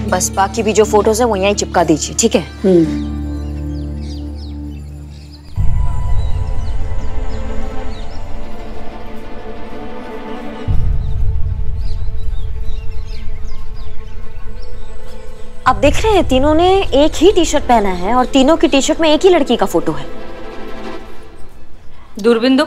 बस बाकी भी जो फोटोज है वो यहीं चिपका दीजिए, ठीक है? आप देख रहे हैं तीनों ने एक ही टी शर्ट पहना है और तीनों की टी शर्ट में एक ही लड़की का फोटो है। दूरबीन दो।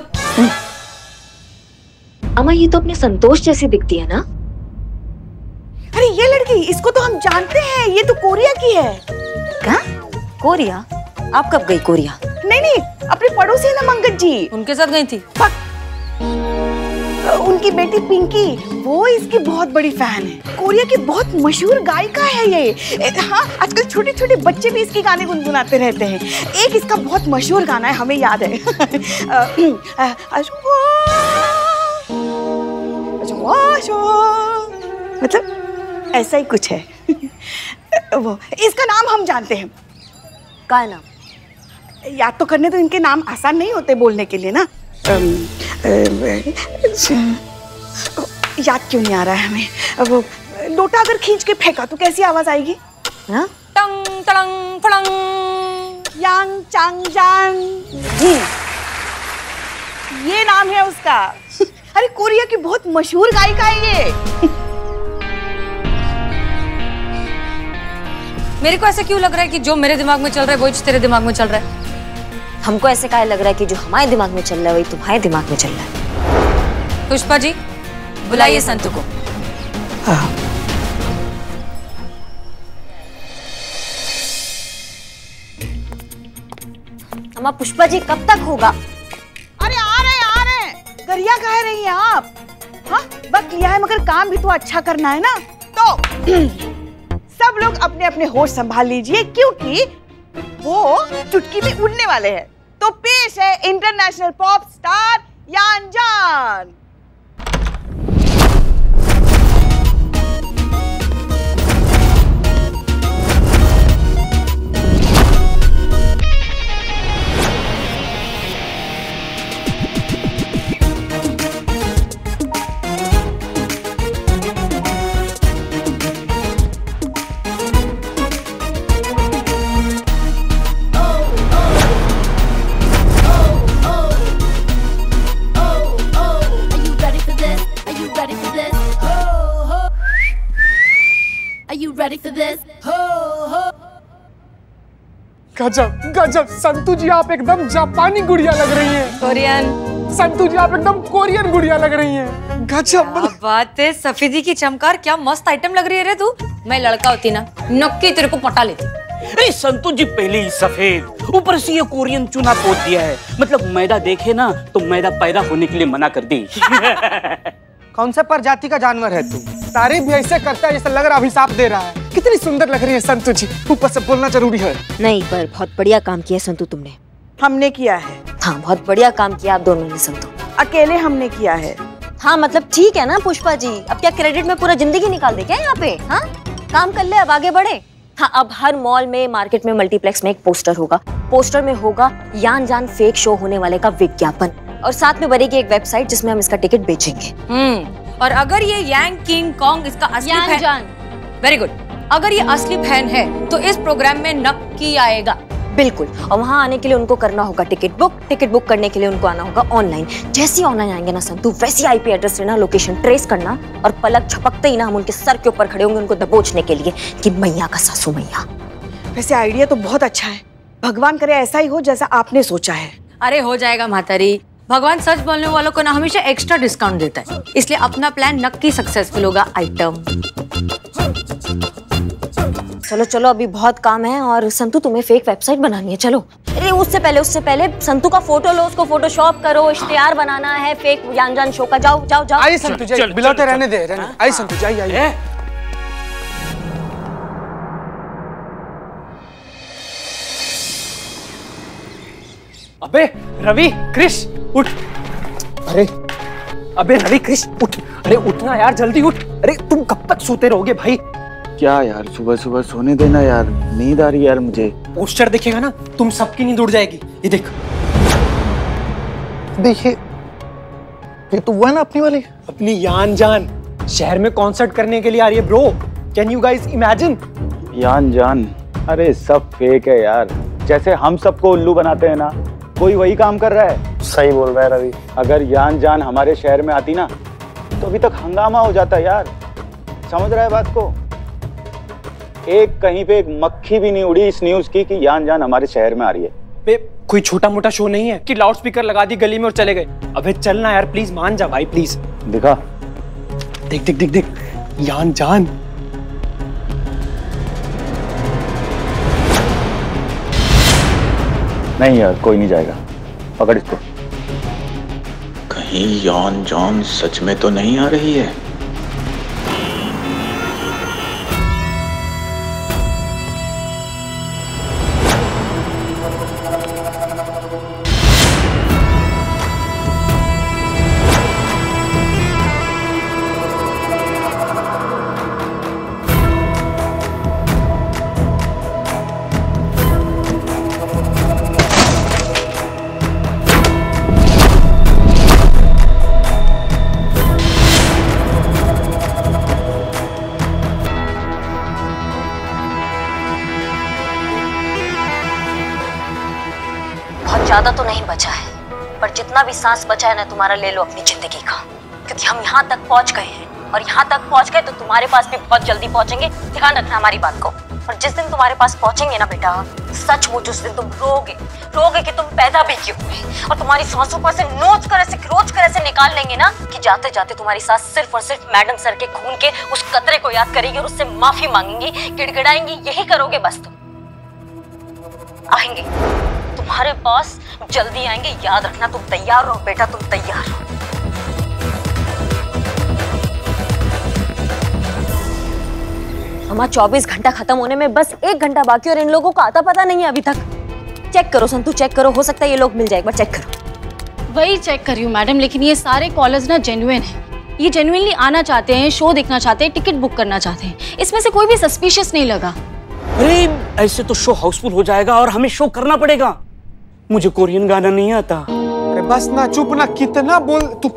अम्मा ये तो अपने संतोष जैसी दिखती है ना? अरे ये लड़की, इसको तो हम जानते हैं, ये तो कोरिया की है। क्या? कोरिया? आप कब गई कोरिया? नहीं, अपने पड़ोसी है ना मंगत जी, उनके साथ गई थी। उनकी बेटी पिंकी, वो इसकी बहुत बड़ी फैन है। कोरिया की बहुत मशहूर गायिका है ये। हाँ, आजकल छोटे छोटे बच्चे भी इसके गाने गुनगुनाते रहते हैं। एक इसका बहुत मशहूर गाना है, हमें याद है। मतलब ऐसा ही कुछ है। वो इसका नाम हम जानते हैं। क्या नाम? याद तो करने तो इनके नाम आसान नहीं होते बोलने के लिए ना। याद क्यों नहीं आ रहा है हमें? वो लोटा अगर खींच के फेंका तो कैसी आवाज आएगी? हाँ? टंग टंग फड़ंग। यांग चांग जांग, ये नाम है उसका। अरे कोरिया की बहुत मशहूर गायिका है ये। मेरे को ऐसा क्यों लग रहा है कि जो मेरे दिमाग में चल रहा है वही तेरे दिमाग में चल रहा है? हमको ऐसे क्या लग रहा है कि जो हमारे दिमाग में चल रहा है वही तुम्हारे दिमाग में चल रहा है। पुष्पा जी, बुलाइए संतु को। अम्मा पुष्पा जी कब तक होगा? अरे आ रहे। गरिया कह रही हैं आप? हाँ, वक्त लिया है मगर काम भी तो अच्छा करना है ना। तो सब लोग अपने अपने होश संभाल लीजिए क्योंकि वो चुटकी में उड़ने वाले हैं। तो पेश है इंटरनेशनल पॉप स्टार यान जान। गजब गजब, संतु जी आप एकदम जापानी गुड़िया लग रही हैं। कोरियन। संतु जी आप एकदम कोरियन गुड़िया लग रही हैं। गजब। क्या बात है, सफेदी की चमकार, क्या मस्त आइटम लग रही है रे तू। मैं लड़का होती ना नक्की तेरे को पटा लेती। अरे संतु जी पहले ही सफेद, ऊपर से ये कोरियन चूना पोत दिया है। मतलब मैदा देखे ना तो मैदा पैदा होने के लिए मना कर दी। कौन सा प्रजाति का जानवर है तू? तारीफ भी ऐसे करता है जैसे लग रहा अभिशाप दे रहा है। कितनी सुंदर लग रही है संतु जी, ऊपर से बोलना जरूरी है। नहीं, पर बहुत बढ़िया काम किया संतु तुमने। हमने किया है। हाँ, बहुत बढ़िया काम किया आप दोनों ने संतु। अकेले हमने किया है। हाँ मतलब ठीक है ना पुष्पा जी, अब क्या क्रेडिट में पूरा जिंदगी निकाल दे क्या यहाँ पे? हाँ, काम कर ले, अब आगे बढ़े। हाँ, अब हर मॉल में, मार्केट में, मल्टीप्लेक्स में एक पोस्टर होगा। पोस्टर में होगा यान जान फेक शो होने वाले का विज्ञापन, और साथ में बनेगी एक वेबसाइट जिसमें हम इसका टिकट बेचेंगे। और अगर ये यांग किंग कॉन्ग इसका असली फैन, वेरी गुड, अगर ये असली फैन है तो इस प्रोग्राम में नक्की आएगा। बिल्कुल, और वहाँ आने के लिए उनको करना होगा टिकट बुक। टिकट बुक करने के लिए उनको आना होगा ऑनलाइन। जैसे ही ऑनलाइन आएंगे ना संतु, वैसी आईपी एड्रेस लेना, लोकेशन ट्रेस करना, और पलक झपकते ही ना हम उनके सर के ऊपर खड़े होंगे उनको दबोचने के लिए कि मैया का सासू मैया। वैसे आइडिया तो बहुत अच्छा है, भगवान करे ऐसा ही हो जैसा आपने सोचा है। अरे हो जाएगा मातारी, भगवान सच बोलने वालों को ना हमेशा एक्स्ट्रा डिस्काउंट देता है, इसलिए अपना प्लान नक्की सक्सेसफुल होगा। आइटम चलो चलो, अभी बहुत काम है, और संतु तुम्हें फेक वेबसाइट बनानी है। चलो। अरे उससे पहले संतु का फोटो लो, उसको फोटोशॉप करो, इश्तिहार बनाना है फेक यान जान शो का। जाओ जाओ जाओ। आइए संतु जी, बिलाते रहने दे। आइए संतु जी, आइए। अबे रवि, क्रिश उठ। अरे अबे रवि, क्रिश उठ। अरे उठना यार, जल्दी उठ। अरे तुम कब तक सोते रहोगे भाई? क्या यार, सुबह सुबह सोने देना यार, नींद आ रही है यार मुझे। पोस्टर दिखेगा ना, तुम सबकी नींद उड़ जाएगी। ये देख, देखिए ये तो वो है ना अपनी वाली, अपनी यान जान शहर में कॉन्सर्ट करने के लिए आ रही है bro. Can you guys imagine? यान जान, अरे सब फेक है यार। जैसे हम सबको उल्लू बनाते हैं ना, कोई वही काम कर रहा है। सही बोल रहा है रवि। अगर यान जान हमारे शहर में आती ना तो अभी तक हंगामा हो जाता यार। समझ रहा है बात को? एक कहीं पे एक मक्खी भी नहीं उड़ी इस न्यूज की कि यान जान हमारे शहर में आ रही है। बे कोई छोटा मोटा शो नहीं है कि लाउड स्पीकर लगा दी गली में और चले गए। अबे चलना यार, प्लीज मान जा भाई प्लीज। दिखा, देख देख देख देख, यान जान। नहीं यार, कोई नहीं जाएगा। पकड़ इसको। कहीं यान जान सच में तो नहीं आ रही है? ज्यादा तो नहीं बचा है, पर जितना भी सांस बचा है ना तुम्हारा, ले लो अपनी जिंदगी का, क्योंकि हम यहाँ तक पहुँच गए हैं और यहाँ तक पहुँच गए तो तुम्हारे पास भी बहुत जल्दी पहुँचेंगे। ध्यान रखना हमारी बात को। और जिस दिन तुम्हारे पास पहुँचेंगे ना बेटा, सचमुच उस दिन तुम रोगे कि तुम पैदा भी क्यों हुए, और तुम्हारी सांसों को ऐसे नोच कर ऐसे निकाल लेंगे ना कि जाते जाते तुम्हारी सांस सिर्फ और सिर्फ मैडम सर के खून के उस कतरे को याद करेगी और उससे माफी मांगेंगी, गिड़गिड़ाएंगी। यही करोगे बस तुम। आएंगे तुम्हारे पास, जल्दी आएंगे। याद रखना, तुम तैयार रहो बेटा, तुम तैयार रहो। हमारा 24 घंटा खत्म होने में बस 1 घंटा बाकी और इन लोगों को आता पता नहीं है अभी तक। चेक करो संतु, चेक करो, हो सकता है ये लोग मिल जाए। एक बार चेक करो। वही चेक कर रही हूँ मैडम, लेकिन ये सारे कॉलर्स ना जेन्युइन हैं। ये जेन्युइनली आना चाहते हैं, शो देखना चाहते हैं, टिकट बुक करना चाहते हैं। इसमें से कोई भी सस्पिशियस नहीं लगा। अरे ऐसे तो शो हाउसफुल हो जाएगा और हमें शो करना पड़ेगा। मुझे कोरियन गाना नहीं आता। अरे बस ना, चुप ना, कितना बोल तू।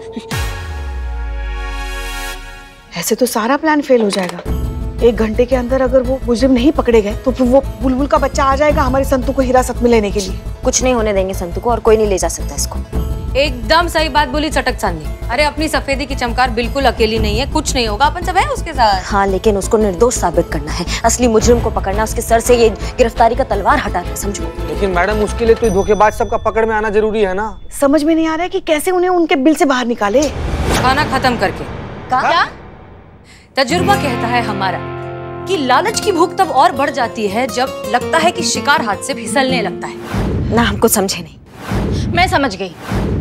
ऐसे तो सारा प्लान फेल हो जाएगा। 1 घंटे के अंदर अगर वो मुजरिम नहीं पकड़े गए तो फिर वो बुलबुल का बच्चा आ जाएगा हमारे संतु को हिरासत में लेने के लिए। कुछ नहीं होने देंगे संतु को, और कोई नहीं ले जा सकता इसको। एकदम सही बात बोली चटक चांदी। अरे अपनी सफेदी की चमकार बिल्कुल अकेली नहीं है, कुछ नहीं होगा, अपन सब है उसके साथ। हाँ, लेकिन उसको निर्दोष साबित करना है। असली मुजरिम को पकड़ना, उसके सर से ये गिरफ्तारी का तलवार हटाना, समझो। लेकिन मैडम उसके लिए तो धोखेबाज सबका पकड़ में आना जरूरी है ना। समझ में नहीं आ रहा है कि कैसे उन्हें उनके बिल से बाहर निकाले। खाना खत्म करके। क्या? तजुर्बा कहता है हमारा कि लालच की भूख तब और बढ़ जाती है जब लगता है कि शिकार हाथ से फिसलने लगता है ना। हमको समझे नहीं। मैं समझ गई।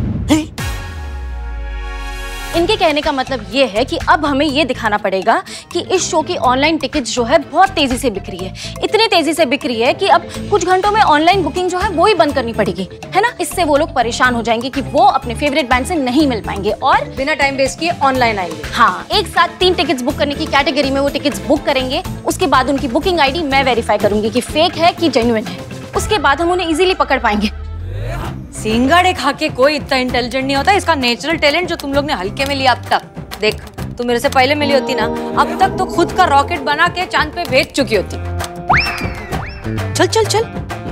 इनके कहने का मतलब ये है कि अब हमें ये दिखाना पड़ेगा कि इस शो की ऑनलाइन टिकट्स जो है बहुत तेजी से बिक रही है। इतनी तेजी से बिक रही है कि अब कुछ घंटों में ऑनलाइन बुकिंग जो है वो ही बंद करनी पड़ेगी, है ना। इससे वो लोग परेशान हो जाएंगे कि वो अपने फेवरेट बैंड से नहीं मिल पाएंगे और बिना टाइम वेस्ट किए ऑनलाइन आएंगे। हाँ, एक साथ 3 टिकट्स बुक करने की कैटेगरी में वो टिकट्स बुक करेंगे। उसके बाद उनकी बुकिंग ID मैं वेरीफाई करूंगी कि फेक है कि जेन्युइन है। उसके बाद हम उन्हें इजीली पकड़ पाएंगे। सिंगाड़े खा के कोई इतना इंटेलिजेंट नहीं होता। इसका नेचुरल टैलेंट जो तुम लोग ने हल्के में लिया अब तक। देख, तू मेरे से पहले मिली होती ना, अब तक तो खुद का रॉकेट बना के चांद पे भेज चुकी होती। चल चल चल।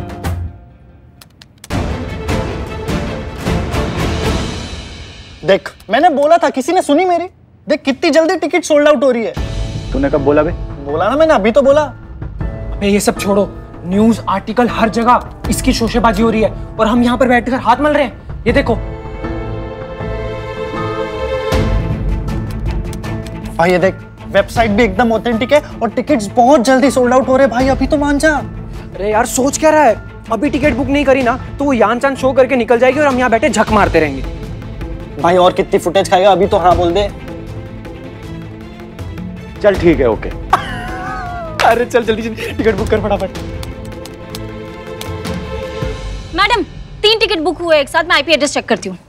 देख, मैंने बोला था, किसी ने सुनी मेरी? देख कितनी जल्दी टिकट सोल्ड आउट हो रही है। तूने कब बोला बे? बोला ना मैंने, अभी तो बोला। अबे ये सब छोड़ो, न्यूज आर्टिकल हर जगह इसकी शोशेबाजी हो रही है और हम यहाँ पर बैठकर हाथ मल रहे हैं। ये देखो भाई, ये देख, वेबसाइट भी एकदम ऑथेंटिक है और टिकट्स बहुत जल्दी सोल्ड आउट हो रहे हैं। भाई अभी तो मान जा। अरे यार सोच क्या रहा है? अभी टिकट बुक नहीं करी ना तो वो यान चांद शो करके निकल जाएगी और हम यहाँ बैठे झक मारते रहेंगे। भाई और कितनी फुटेज खाएगा? अभी तो हाँ बोल दे। चल ठीक है, ओके। अरे चल जल्दी टिकट बुक कर फटाफट। मैडम 3 टिकट बुक हुए एक साथ। मैं IP एड्रेस चेक करती हूँ।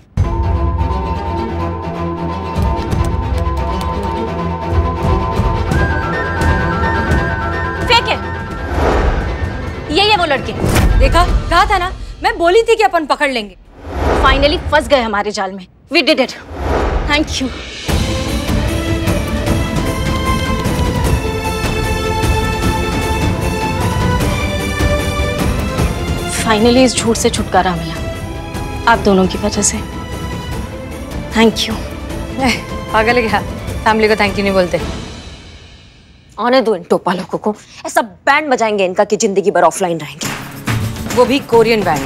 फेक है। ये वो लड़के। देखा, कहा था ना, मैं बोली थी कि अपन पकड़ लेंगे। फाइनली फंस गए हमारे जाल में। We did it. Thank you. Finally इस झूठ से छुटकारा मिला, आप दोनों की वजह से। Thank you. पागल है क्या? फैमिली को थैंक यू नहीं बोलते। आने दो इन टोपा लोगों को, ऐसा बैंड बजाएंगे इनका कि जिंदगी भर ऑफलाइन रहेंगे। वो भी कोरियन बैंड।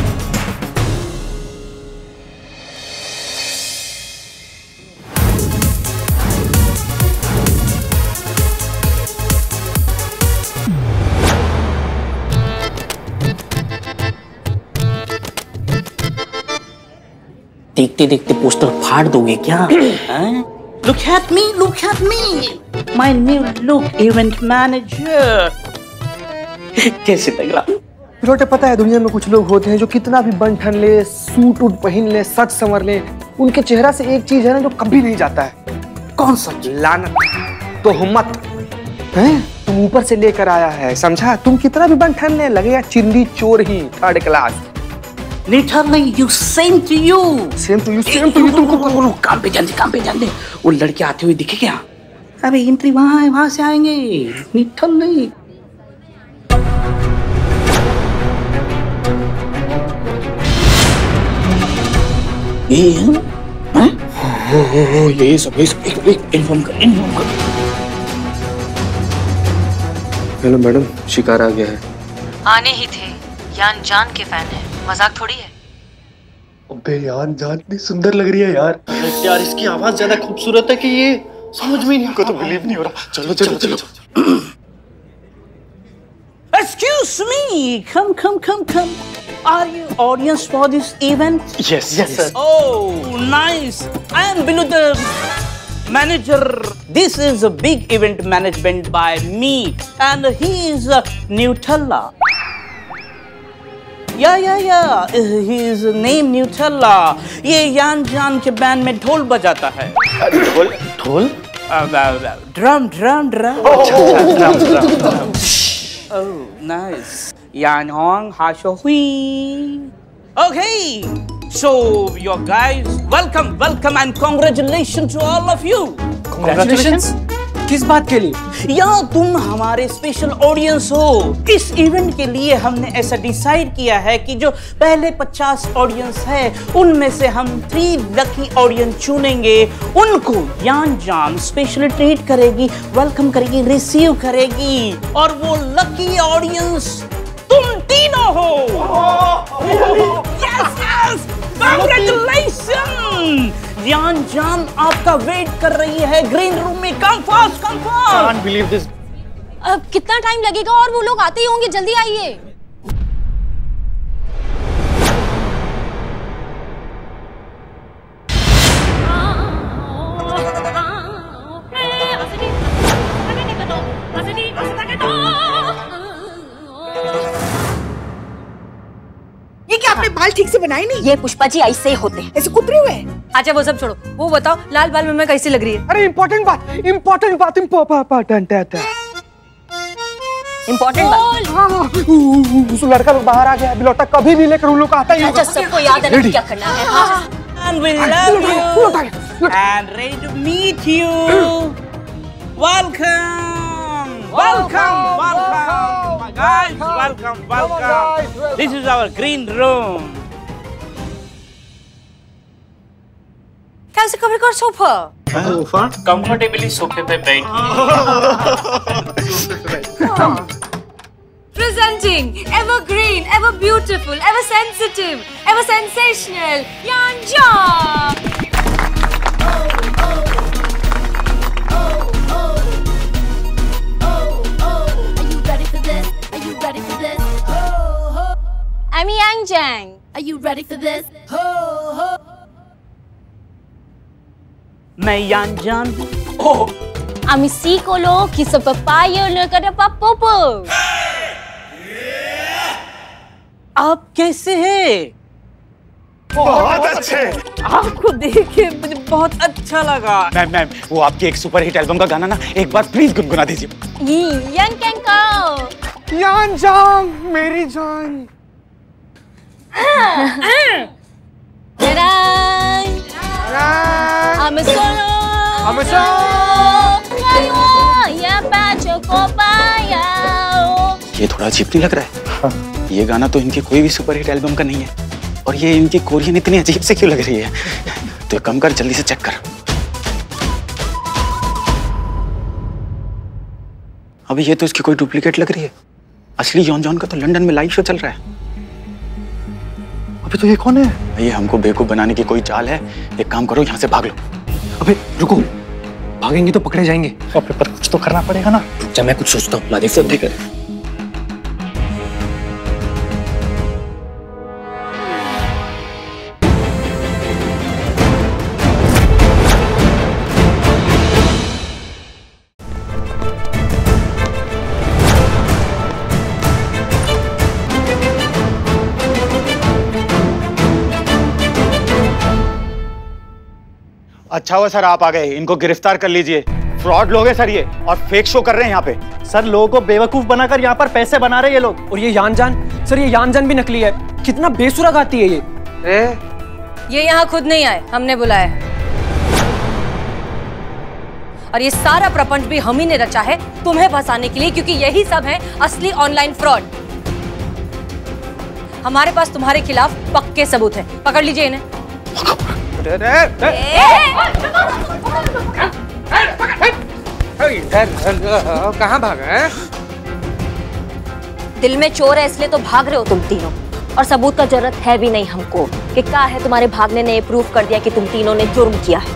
देखते देखते पोस्टर फाड़ दोगे क्या? Look at me, my new look event manager. कैसे लग रहा? बेटे पता है दुनिया में कुछ लोग होते हैं जो कितना भी बन ठन ले, सूट उट पहन ले, सच संवर ले, उनके चेहरा से एक चीज है ना जो कभी नहीं जाता है। कौन सा? लानत, तोहमत। हैं? तुम ऊपर से लेकर आया है, समझा? तुम कितना भी बन ठन ले, लगेगा चिंदी चोर ही, 3rd class. Literally, you same to you. Same to you. तुमको काम पे जान दे। वो लड़के आते हुए दिखे क्या? अबे एंट्री वहां से आएंगे। Literally. ये सब इन्फॉर्म कर। हेलो मैडम, शिकार आ गया है। आने ही थे, यान जान के फैन है, मजाक थोड़ी है। अबे यार जान इतनी सुंदर लग रही है यार। यार इसकी आवाज ज्यादा खूबसूरत है कि ये समझ में नहीं, को तो बिलीव नहीं हो रहा। चलो। Excuse me, come. Are you audience for this event? Yes, sir. Oh, nice. I am below the manager. This is a big event management by me, and he is Nutella. Yeah. His name Nutella. ये यान जान के band में ढोल बजाता है। ढोल? Drum. Oh, nice. Yan Hong Hasho Hui. Okay, so you guys, welcome and congratulations to all of you. Congratulations? किस बात के लिए? या तुम हमारे स्पेशल ऑडियंस हो। इस इवेंट के लिए हमने ऐसा डिसाइड किया है कि जो पहले 50 ऑडियंस है उनमें से हम 3 लकी ऑडियंस चुनेंगे। उनको यान जान स्पेशल ट्रीट करेगी, वेलकम करेगी, रिसीव करेगी, और वो लकी ऑडियंस तुम तीनों हो। Yes! Congratulations! यान जान आपका वेट कर रही है ग्रीन रूम में। Come fast. Can't believe this. अब कितना टाइम लगेगा? और वो लोग आते ही होंगे, जल्दी आइए। ये क्या आपने बाल ठीक से बनाए नहीं? ये पुष्पा जी ऐसे ही होते हैं, ऐसे कुतरे हुए। अच्छा वो सब छोड़ो, वो बताओ लाल बाल में मैं कैसी लग रही है? अरे इम्पोर्टेंट बात। इम्पोर्टेंट बात। उस लड़का लोग बाहर आ गया, बिलोटा कभी भी लेकर उन लोग आता ही। अच्छा सबको याद है क्या करना है। And we love you and ready to meet you. Welcome, guys. Welcome. This is our green room. कैसे कवर कर सोफा? Comfortably सोफे पे बैठिए। Presenting ever green, ever beautiful, ever sensitive, ever sensational, Yanja. I'm Yang Jang. Are you ready for this? मैं यान जान हूँ। I'm Sikolo, Kisa Papaya, look at the Papopo. आप कैसे हैं? बहुत अच्छे। आपको देख के मुझे बहुत अच्छा लगा। मैम वो आपकी एक सुपर हिट एल्बम का गाना ना एक बार प्लीज गुनगुना दीजिए। Yang Kanko. यान जान मेरी जान। I'm a solo. ये थोड़ा अजीब नहीं लग रहा है? ये गाना तो इनकी कोई भी सुपरहिट एल्बम का नहीं है, और ये इनकी कोरियन इतनी अजीब से क्यों लग रही है? तो कम कर, जल्दी से चेक कर। अभी ये तो इसकी कोई डुप्लीकेट लग रही है। असली जॉन जॉन का तो लंदन में लाइव शो चल रहा है। अबे तो ये कौन है? ये हमको बेवकूफ बनाने की कोई चाल है। एक काम करो, यहाँ से भाग लो। अबे रुको, भागेंगे तो पकड़े जाएंगे। अबे पर कुछ तो करना पड़ेगा ना। जब मैं कुछ सोचता हूँ, लादेव से देख रहे। अच्छा हुआ सर आप आ गए, इनको गिरफ्तार कर लीजिए। फ्रॉड लोग हैं सर ये, और फेक शो कर रहे हैं यहाँ पे। सर लोगों को बेवकूफ बनाकर यहाँ पर पैसे बना रहे हैं ये लोग। और ये यान जान, सर ये यान जान भी नकली है। कितना बेसुरा गाती है ये। ये यहाँ खुद नहीं आए, हमने बुलाया है। और ये सारा प्रपंच भी हम ही ने रचा है तुम्हें फंसाने के लिए, क्योंकि यही सब है असली ऑनलाइन फ्रॉड। हमारे पास तुम्हारे खिलाफ पक्के सबूत हैं, पकड़ लीजिए इन्हें। कहाँ भागा है? दिल में चोर है इसलिए तो भाग रहे हो तुम तीनों, और सबूत का जरूरत है भी नहीं हमको कि क्या है। तुम्हारे भागने ने प्रूफ कर दिया कि तुम तीनों ने जुर्म किया है।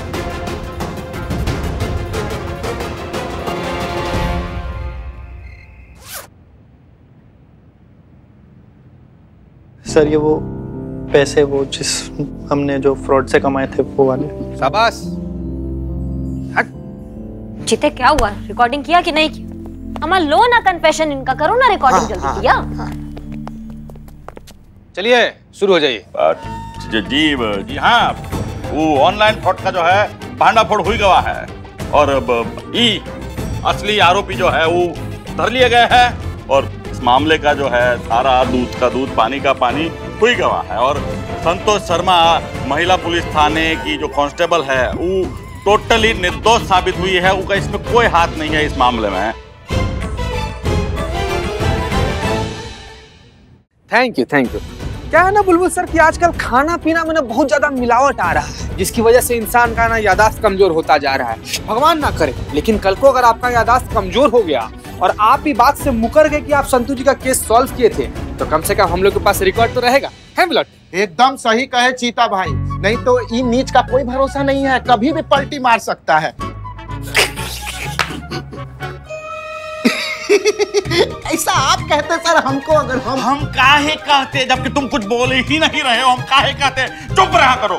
सर ये वो पैसे, वो जिस हमने जो फ्रॉड से कमाए थे वो वाले। शाबाश। जीते क्या हुआ? रिकॉर्डिंग किया कि नहीं किया? हमारा लो ना कन्फेशन इनका, करो ना रिकॉर्डिंग जल्दी किया। चलिए शुरू हो जाइए। जी हाँ, वो ऑनलाइन फ्रॉड का जो है भांडाफोड़ हुई गवा है, और असली आरोपी जो है वो धर लिए गए हैं, और इस मामले का जो है सारा दूध का दूध पानी का पानी हुई गवा है। और संतोष शर्मा महिला पुलिस थाने की जो कांस्टेबल है वो टोटली निर्दोष साबित हुई है। उनका इसमें कोई हाथ नहीं है इस मामले में। Thank you. क्या है ना बुलबुल सर कि आजकल खाना पीना में ना बहुत ज्यादा मिलावट आ रहा है, जिसकी वजह से इंसान का ना यादाश्त कमजोर होता जा रहा है। भगवान ना करे, लेकिन कल को अगर आपका यादाश्त कमजोर हो गया और आप भी बात से मुकर गए कि आप संतोष जी का केस सॉल्व किए थे, तो कम से कम हम लोग के पास रिकॉर्ड तो रहेगा, है मिलट? एकदम सही कहे चीता भाई, नहीं तो इन नीच का कोई भरोसा नहीं है, कभी भी पलटी मार सकता है। ऐसा आप कहते सर हमको, अगर हम काहे कहते, जबकि तुम कुछ बोले ही नहीं रहे हो, हम काहे कहते? चुप रहा करो।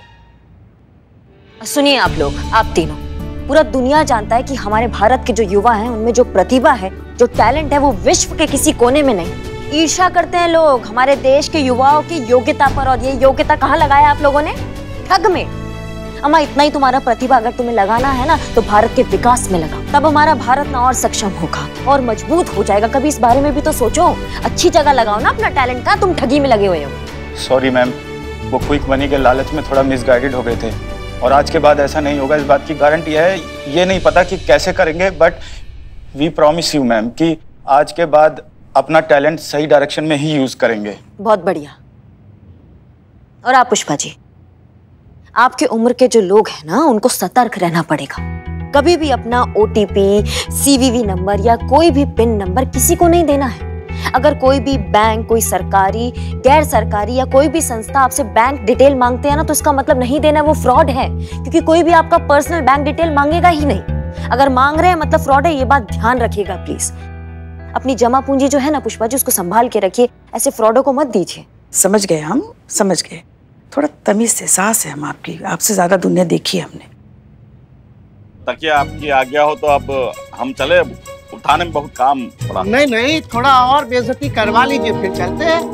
सुनिए आप लोग, आप तीनों, पूरा दुनिया जानता है कि हमारे भारत के जो युवा हैं उनमें जो प्रतिभा है, जो टैलेंट है, वो विश्व के किसी कोने में नहीं। ईर्ष्या करते हैं लोग हमारे देश के युवाओं की योग्यता पर, और ये योग्यता कहाँ लगाया आप लोगों ने? ठग में। अम्मा इतना ही तुम्हारा प्रतिभा अगर तुम्हें लगाना है ना, तो भारत के विकास में लगाओ, तब हमारा भारत ना और सक्षम होगा और मजबूत हो जाएगा। कभी इस बारे में भी तो सोचो, अच्छी जगह लगाओ ना अपना टैलेंट का, तुम ठगी में लगे हुए हो। सॉरी मैम, वो क्विक मनी के लालच में थोड़ा मिसगाइडेड हो गए थे, और आज के बाद ऐसा नहीं होगा, इस बात की गारंटी है। ये नहीं पता कि कैसे करेंगे, but we promise you ma'am कि आज के बाद अपना टैलेंट सही डायरेक्शन में ही यूज करेंगे। बहुत बढ़िया। और आप पुष्पा जी, आपके उम्र के जो लोग हैं ना, उनको सतर्क रहना पड़ेगा। कभी भी अपना OTP, CVV नंबर या कोई भी पिन नंबर किसी को नहीं देना है। अगर कोई भी बैंक, कोई सरकारी, गैर सरकारी या कोई भी संस्था आपसे बैंक डिटेल मांगते हैं ना, तो इसका मतलब नहीं देना, वो फ्रॉड है, क्योंकि कोई भी आपका पर्सनल बैंक डिटेल मांगेगा ही नहीं। अगर मांग रहे हैं मतलब फ्रॉड है, ये बात ध्यान रखिएगा प्लीज। अपनी जमा पूंजी जो है ना पुष्पा जी, उसको संभाल के रखिए, ऐसे फ्रॉडों को मत दीजिए। समझ गए, हम समझ गए। थोड़ा तमीज से, सास है हम आपकी, आपसे ज्यादा दुनिया देखी है हमने। ताकि आपकी आज्ञा हो तो अब हम चले, थाने में बहुत काम पड़ा। नहीं, थोड़ा और बेइज्जती करवा लीजिए, फिर चलते हैं।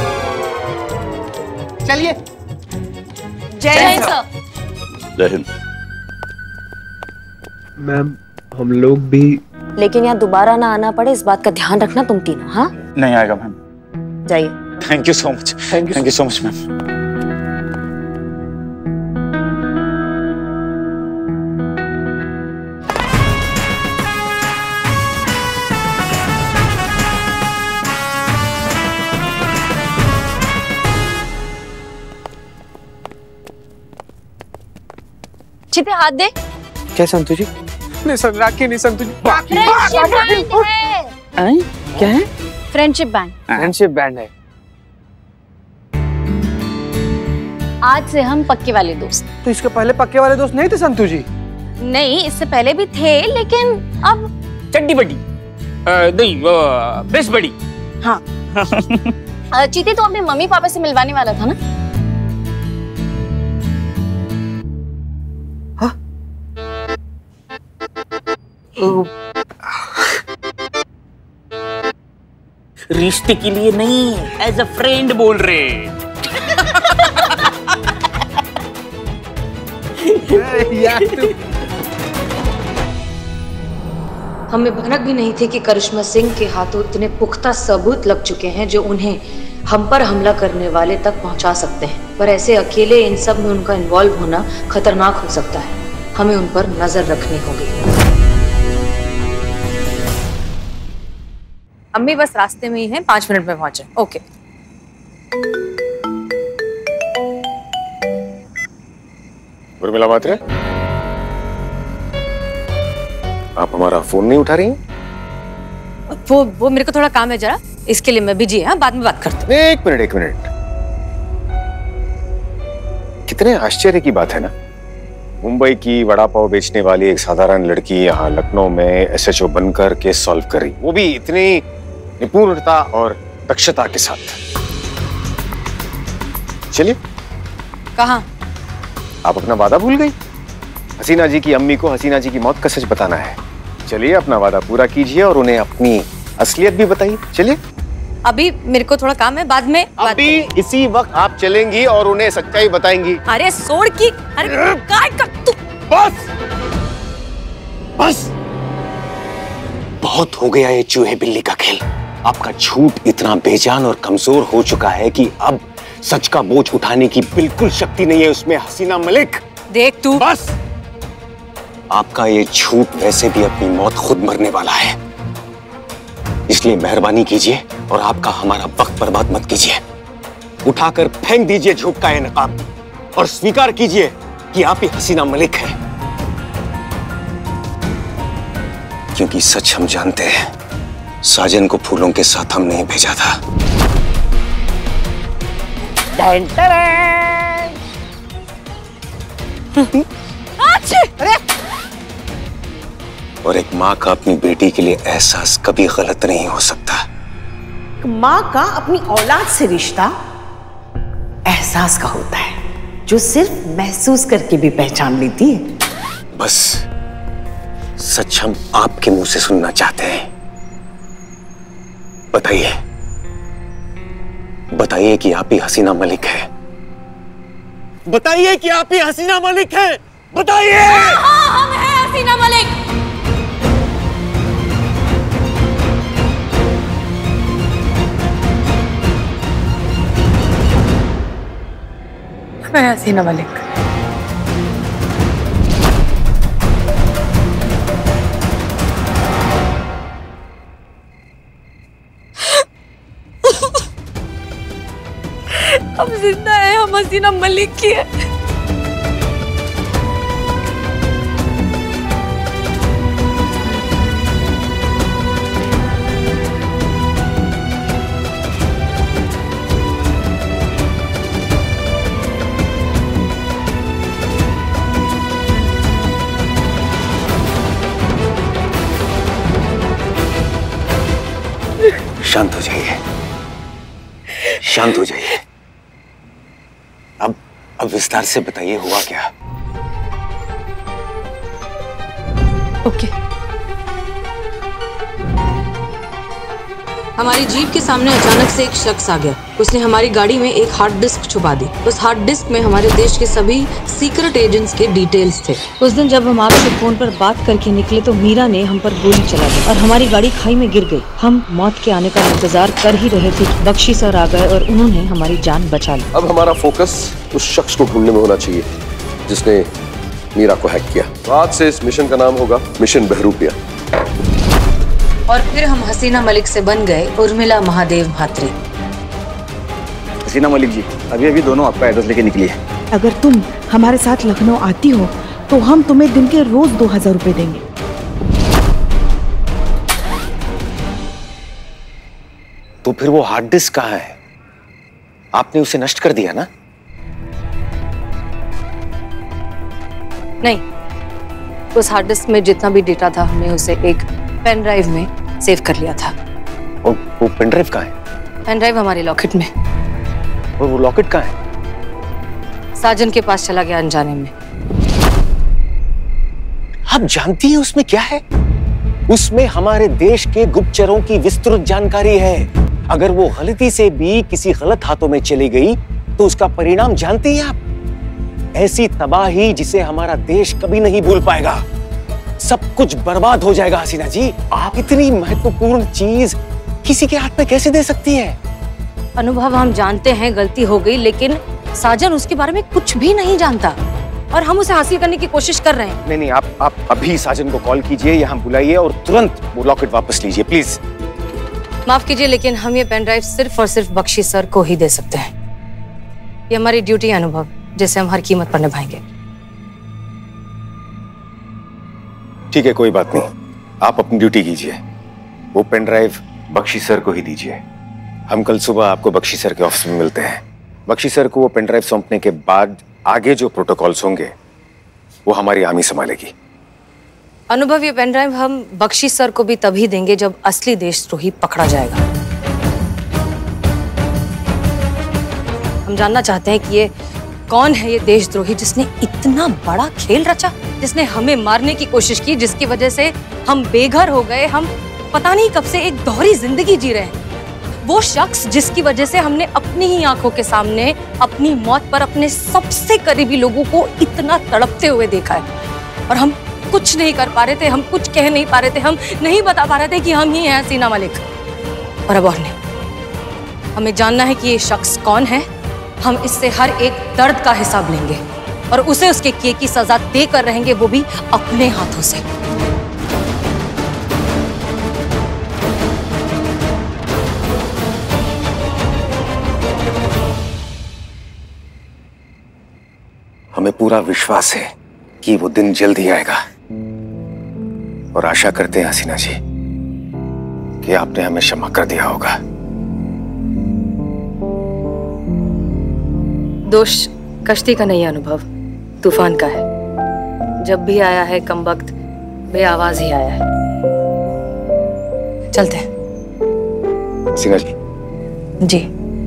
चलिए। जय हिंद सर। जय हिंद मैम। हम लोग भी, लेकिन यहाँ दोबारा ना आना पड़े, इस बात का ध्यान रखना तुम तीनों। हाँ, नहीं आएगा मैम। जाइए। Thank you so much. Thank you so much ma'am. चिते हाथ दे। क्या संतोष जी? नहीं सर, राखी नहीं संतोष जी। क्या है? Friendship band. फ्रेंडशिप बैंड है। आज से हम पक्के वाले दोस्त। तो इसके पहले पक्के वाले दोस्त नहीं थे संतोष जी? नहीं, इससे पहले भी थे, लेकिन अब चड्डी बड्डी नहीं, बेस्ट बड़ी। हाँ। चीते तो अपने मम्मी पापा से मिलवाने वाला था ना? हाँ? रिश्ते के लिए नहीं, एज अ फ्रेंड बोल रहे। हमें भनक भी नहीं थी कि करिश्मा सिंह के हाथों इतने पुख्ता सबूत लग चुके हैं जो उन्हें हम पर हमला करने वाले तक पहुंचा सकते हैं। पर ऐसे अकेले इन सब में उनका इन्वॉल्व होना खतरनाक हो सकता है। हमें उन पर नजर रखनी होगी। अम्मी बस रास्ते में ही हैं, 5 मिनट में पहुंचे। ओके। उर्मिला मात्रे, आप हमारा फोन नहीं उठा रही हैं? वो मेरे को थोड़ा काम है जरा, इसके लिए मैं बिजी है, बाद में बात करते हैं। एक मिनट। कितने आश्चर्य की बात है ना, मुंबई की वड़ा पाव बेचने वाली एक साधारण लड़की यहाँ लखनऊ में S.H.O बनकर केस सॉल्व कर रही, वो भी इतनी निपुणता और दक्षता के साथ। चलिए। कहाँ? आप अपना वादा भूल गई? हसीना जी की अम्मी को हसीना जी की मौत का सच बताना है। चलिए अपना वादा पूरा कीजिए और उन्हें अपनी असलियत भी बताइए। चलिए। अभी मेरे को थोड़ा काम है, बाद में अभी इसी वक्त आप चलेंगी और उन्हें सच्चाई बताएंगी। अरे सोड़ की, अरे काय कर तू। बस बहुत हो गया ये चूहे बिल्ली का खेल। आपका झूठ इतना बेजान और कमजोर हो चुका है कि अब सच का बोझ उठाने की बिल्कुल शक्ति नहीं है उसमें हसीना मलिक। देख तू। बस आपका ये झूठ वैसे भी अपनी मौत खुद मरने वाला है, इसलिए मेहरबानी कीजिए और आपका हमारा वक्त बर्बाद मत कीजिए। उठाकर फेंक दीजिए झूठ का ये नकाब और स्वीकार कीजिए कि आप ही हसीना मलिक हैं, क्योंकि सच हम जानते हैं, साजन को फूलों के साथ हमने भेजा था। और एक माँ का अपनी बेटी के लिए एहसास कभी गलत नहीं हो सकता। माँ का अपनी औलाद से रिश्ता एहसास का होता है, जो सिर्फ महसूस करके भी पहचान लेती है। बस सच हम आपके मुंह से सुनना चाहते हैं। बताइए कि आप ही हसीना मलिक है। बताइए कि आप ही हसीना मलिक है। बताइए। हाँ, हम हैं हसीना मलिक। मैं हसीना मलिक। हम जिंदा है, हम हसीना मलिक की है। शांत हो जाइए, शांत हो जाइए। अब विस्तार से बताइए हुआ क्या। ओके। हमारी जीप के सामने अचानक से एक शख्स आ गया। उसने हमारी गाड़ी में एक हार्ड डिस्क छुपा दी। उस हार्ड डिस्क में हमारे देश के सभी सीक्रेट एजेंट्स के डिटेल्स थे। उस दिन जब हम आपसे फोन पर बात करके निकले तो मीरा ने हम पर गोली चला दी और हमारी गाड़ी खाई में गिर गई। हम मौत के आने का इंतजार कर ही रहे थे। बख्शी सर आ गए और उन्होंने हमारी जान बचा ली। अब हमारा फोकस उस शख्स को ढूंढने में होना चाहिए जिसने मीरा को हैक किया। तो आज से इस मिशन का नाम होगा मिशन बहरूपिया। और फिर हम हसीना मलिक से बन गए उर्मिला महादेव भात्री। हसीना मलिक जी, अभी दोनों आपका एड्रेस लेके निकली है। अगर तुम हमारे साथ लखनऊ आती हो तो हम तुम्हें दिन के रोज 2000 रुपए देंगे। तो फिर वो हार्ड डिस्क कहाँ है? आपने उसे नष्ट कर दिया ना? नहीं, उस हार्ड डिस्क में जितना भी डेटा था हमने उसे एक पेन ड्राइव में सेव कर लिया था। और वो पेन ड्राइव कहाँ है? पेन ड्राइव हमारे लॉकेट में। और वो लॉकेट कहाँ है? साजन के पास चला गया अनजाने में। आप जानती हैं उसमें क्या है? उसमें हमारे देश के गुप्तचरों की विस्तृत जानकारी है। अगर वो गलती से भी किसी गलत हाथों में चली गई तो उसका परिणाम जानती हैं आप? ऐसी तबाही जिसे हमारा देश कभी नहीं भूल पाएगा। सब कुछ बर्बाद हो जाएगा हसीना जी। आप इतनी महत्वपूर्ण चीज किसी के हाथ में कैसे दे सकती है? अनुभव, हम जानते हैं गलती हो गई, लेकिन साजन उसके बारे में कुछ भी नहीं जानता और हम उसे हासिल करने की कोशिश कर रहे हैं। नहीं, आप अभी साजन को कॉल कीजिए, यहाँ बुलाइए और तुरंत वो लॉकेट वापस लीजिए प्लीज। माफ कीजिए, लेकिन हम ये पेन ड्राइव सिर्फ और सिर्फ बख्शी सर को ही दे सकते हैं। ये हमारी ड्यूटी है अनुभव, जिसे हम हर कीमत पर निभाएंगे। ठीक है, कोई बात नहीं, आप अपनी ड्यूटी कीजिए। वो पेन ड्राइव बख्शी सर को ही दीजिए। हम कल सुबह आपको बख्शी सर के ऑफिस में मिलते हैं। बख्शी सर को वो पेन ड्राइव सौंपने के बाद आगे जो प्रोटोकॉल्स होंगे वो हमारी आर्मी संभालेगी। अनुभव, ये पेन ड्राइव हम बख्शी सर को भी तभी देंगे जब असली देशद्रोही पकड़ा जाएगा। हम जानना चाहते हैं कि ये कौन है, ये देशद्रोही जिसने इतना बड़ा खेल रचा, जिसने हमें मारने की कोशिश की, जिसकी वजह से हम बेघर हो गए, हम पता नहीं कब से एक दोहरी जिंदगी जी रहे हैं। वो शख्स जिसकी वजह से हमने अपनी ही आंखों के सामने अपनी मौत पर अपने सबसे करीबी लोगों को इतना तड़पते हुए देखा है और हम कुछ नहीं कर पा रहे थे, हम कुछ कह नहीं पा रहे थे, हम नहीं बता पा रहे थे कि हम ही हैं हसीना मलिक। और अब और नहीं, हमें जानना है कि ये शख्स कौन है। हम इससे हर एक दर्द का हिसाब लेंगे और उसे उसके किए की सजा देकर रहेंगे, वो भी अपने हाथों से। हमें पूरा विश्वास है कि वो दिन जल्द ही आएगा और आशा करते हैं हसीना जी कि आपने हमें क्षमा कर दिया होगा। दोष कश्ती का नहीं है अनुभव, तूफान का है। जब भी आया है कमबख्त बेआवाज ही आया है। चलते हैं। हसीना जी। जी।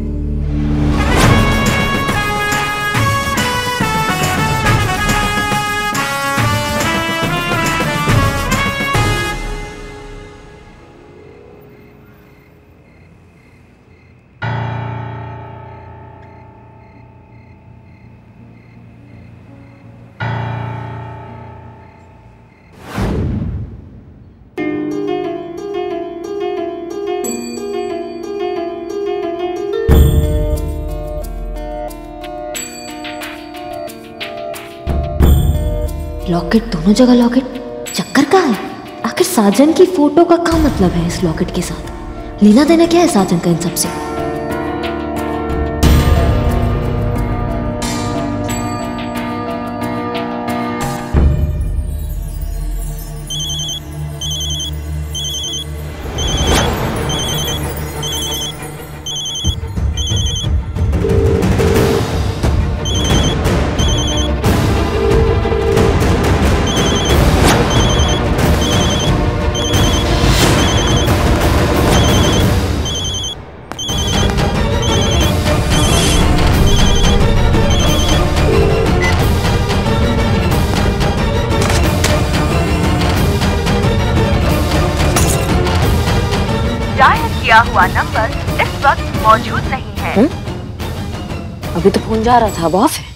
लॉकेट, दोनों जगह लॉकेट, चक्कर का है? आखिर साजन की फोटो का क्या मतलब है इस लॉकेट के साथ? लेना देना क्या है साजन का इन सबसे? किया हुआ नंबर इस वक्त मौजूद नहीं है। अभी तो फोन जा रहा था, अब ऑफ है।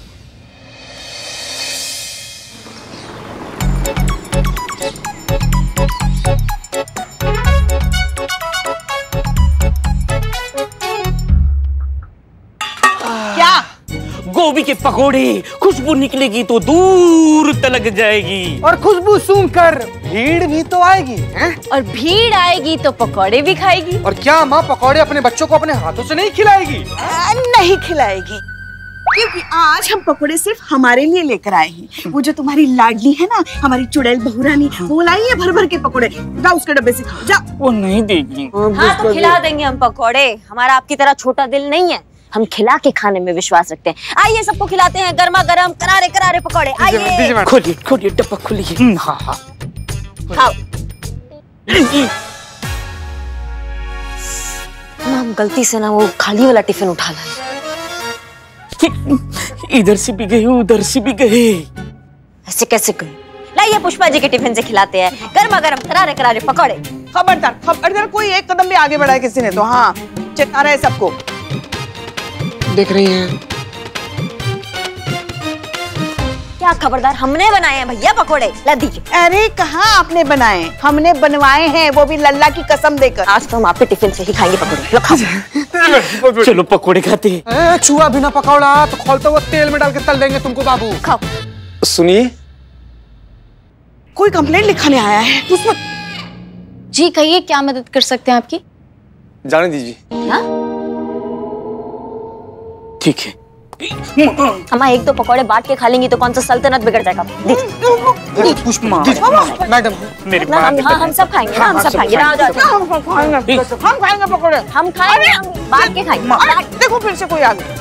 गोभी के पकोड़े, खुशबू निकलेगी तो दूर तलक जाएगी। और खुशबू सूंघकर भीड़ भी तो आएगी हैं? और भीड़ आएगी तो पकोड़े भी खाएगी। और क्या माँ पकोड़े अपने बच्चों को अपने हाथों से नहीं खिलाएगी? नहीं खिलाएगी। क्योंकि आज हम पकोड़े सिर्फ हमारे लिए लेकर आए हैं। वो जो तुम्हारी लाडली है ना, हमारी चुड़ैल बहुरानी, वो लाई है भर भर के पकोड़े। जाओ उसके डब्बे से खाओ, जाओ। वो नहीं देगी। हाँ तो खिला देंगे हम पकोड़े, हमारा आपकी तरह छोटा दिल नहीं है, हम खिला के खाने में विश्वास रखते हैं। आइए सबको खिलाते हैं गर्मा गर्म करारे करारे पकोड़े। आइए खोलिए खोलिए डब्बा खोलिए। हाँ हाँ खाओ। हम गलती से ना वो खाली वाला टिफिन उठा लाए। इधर से भी गए उधर से भी गए, ऐसे कैसे गए? लाइए पुष्पा जी के टिफिन से खिलाते हैं गर्मा गर्म करारे करारे पकोड़े। खबरदार खबरदार, कोई एक कदम भी आगे बढ़ाया किसी ने तो हाँ चेता रहा है सबको। देख रही हैं क्या खबरदार, हमने बनाए हैं भैया पकोड़े, ला दीजिए। अरे कहाँ आपने बनाए, हमने बनवाए हैं, वो भी लल्ला की कसम देकर। आज तो हम आपके टिफिन से ही खाएंगे पकोड़े। चलो पकोड़े खाते हैं। छुआ बिना पकौड़ा तो खोलते हुए तेल में डाल के तल देंगे तुमको बाबू। खाओ। सुनिए, कोई कंप्लेंट लिखाने आया है उसमें। जी कहिए, क्या मदद कर सकते हैं आपकी? जाने दीजिए। ठीक है। हम एक दो पकोड़े बांट के खा लेंगी तो कौन सा सल्तनत बिगड़ जाएगा। मैडम मेरे हम सब खाएंगे ना, हम सब खाएंगे। हम खाएंगे पकोड़े, हम खाएंगे, बांट के खाएंगे। देखो फिर से कोई आ गया।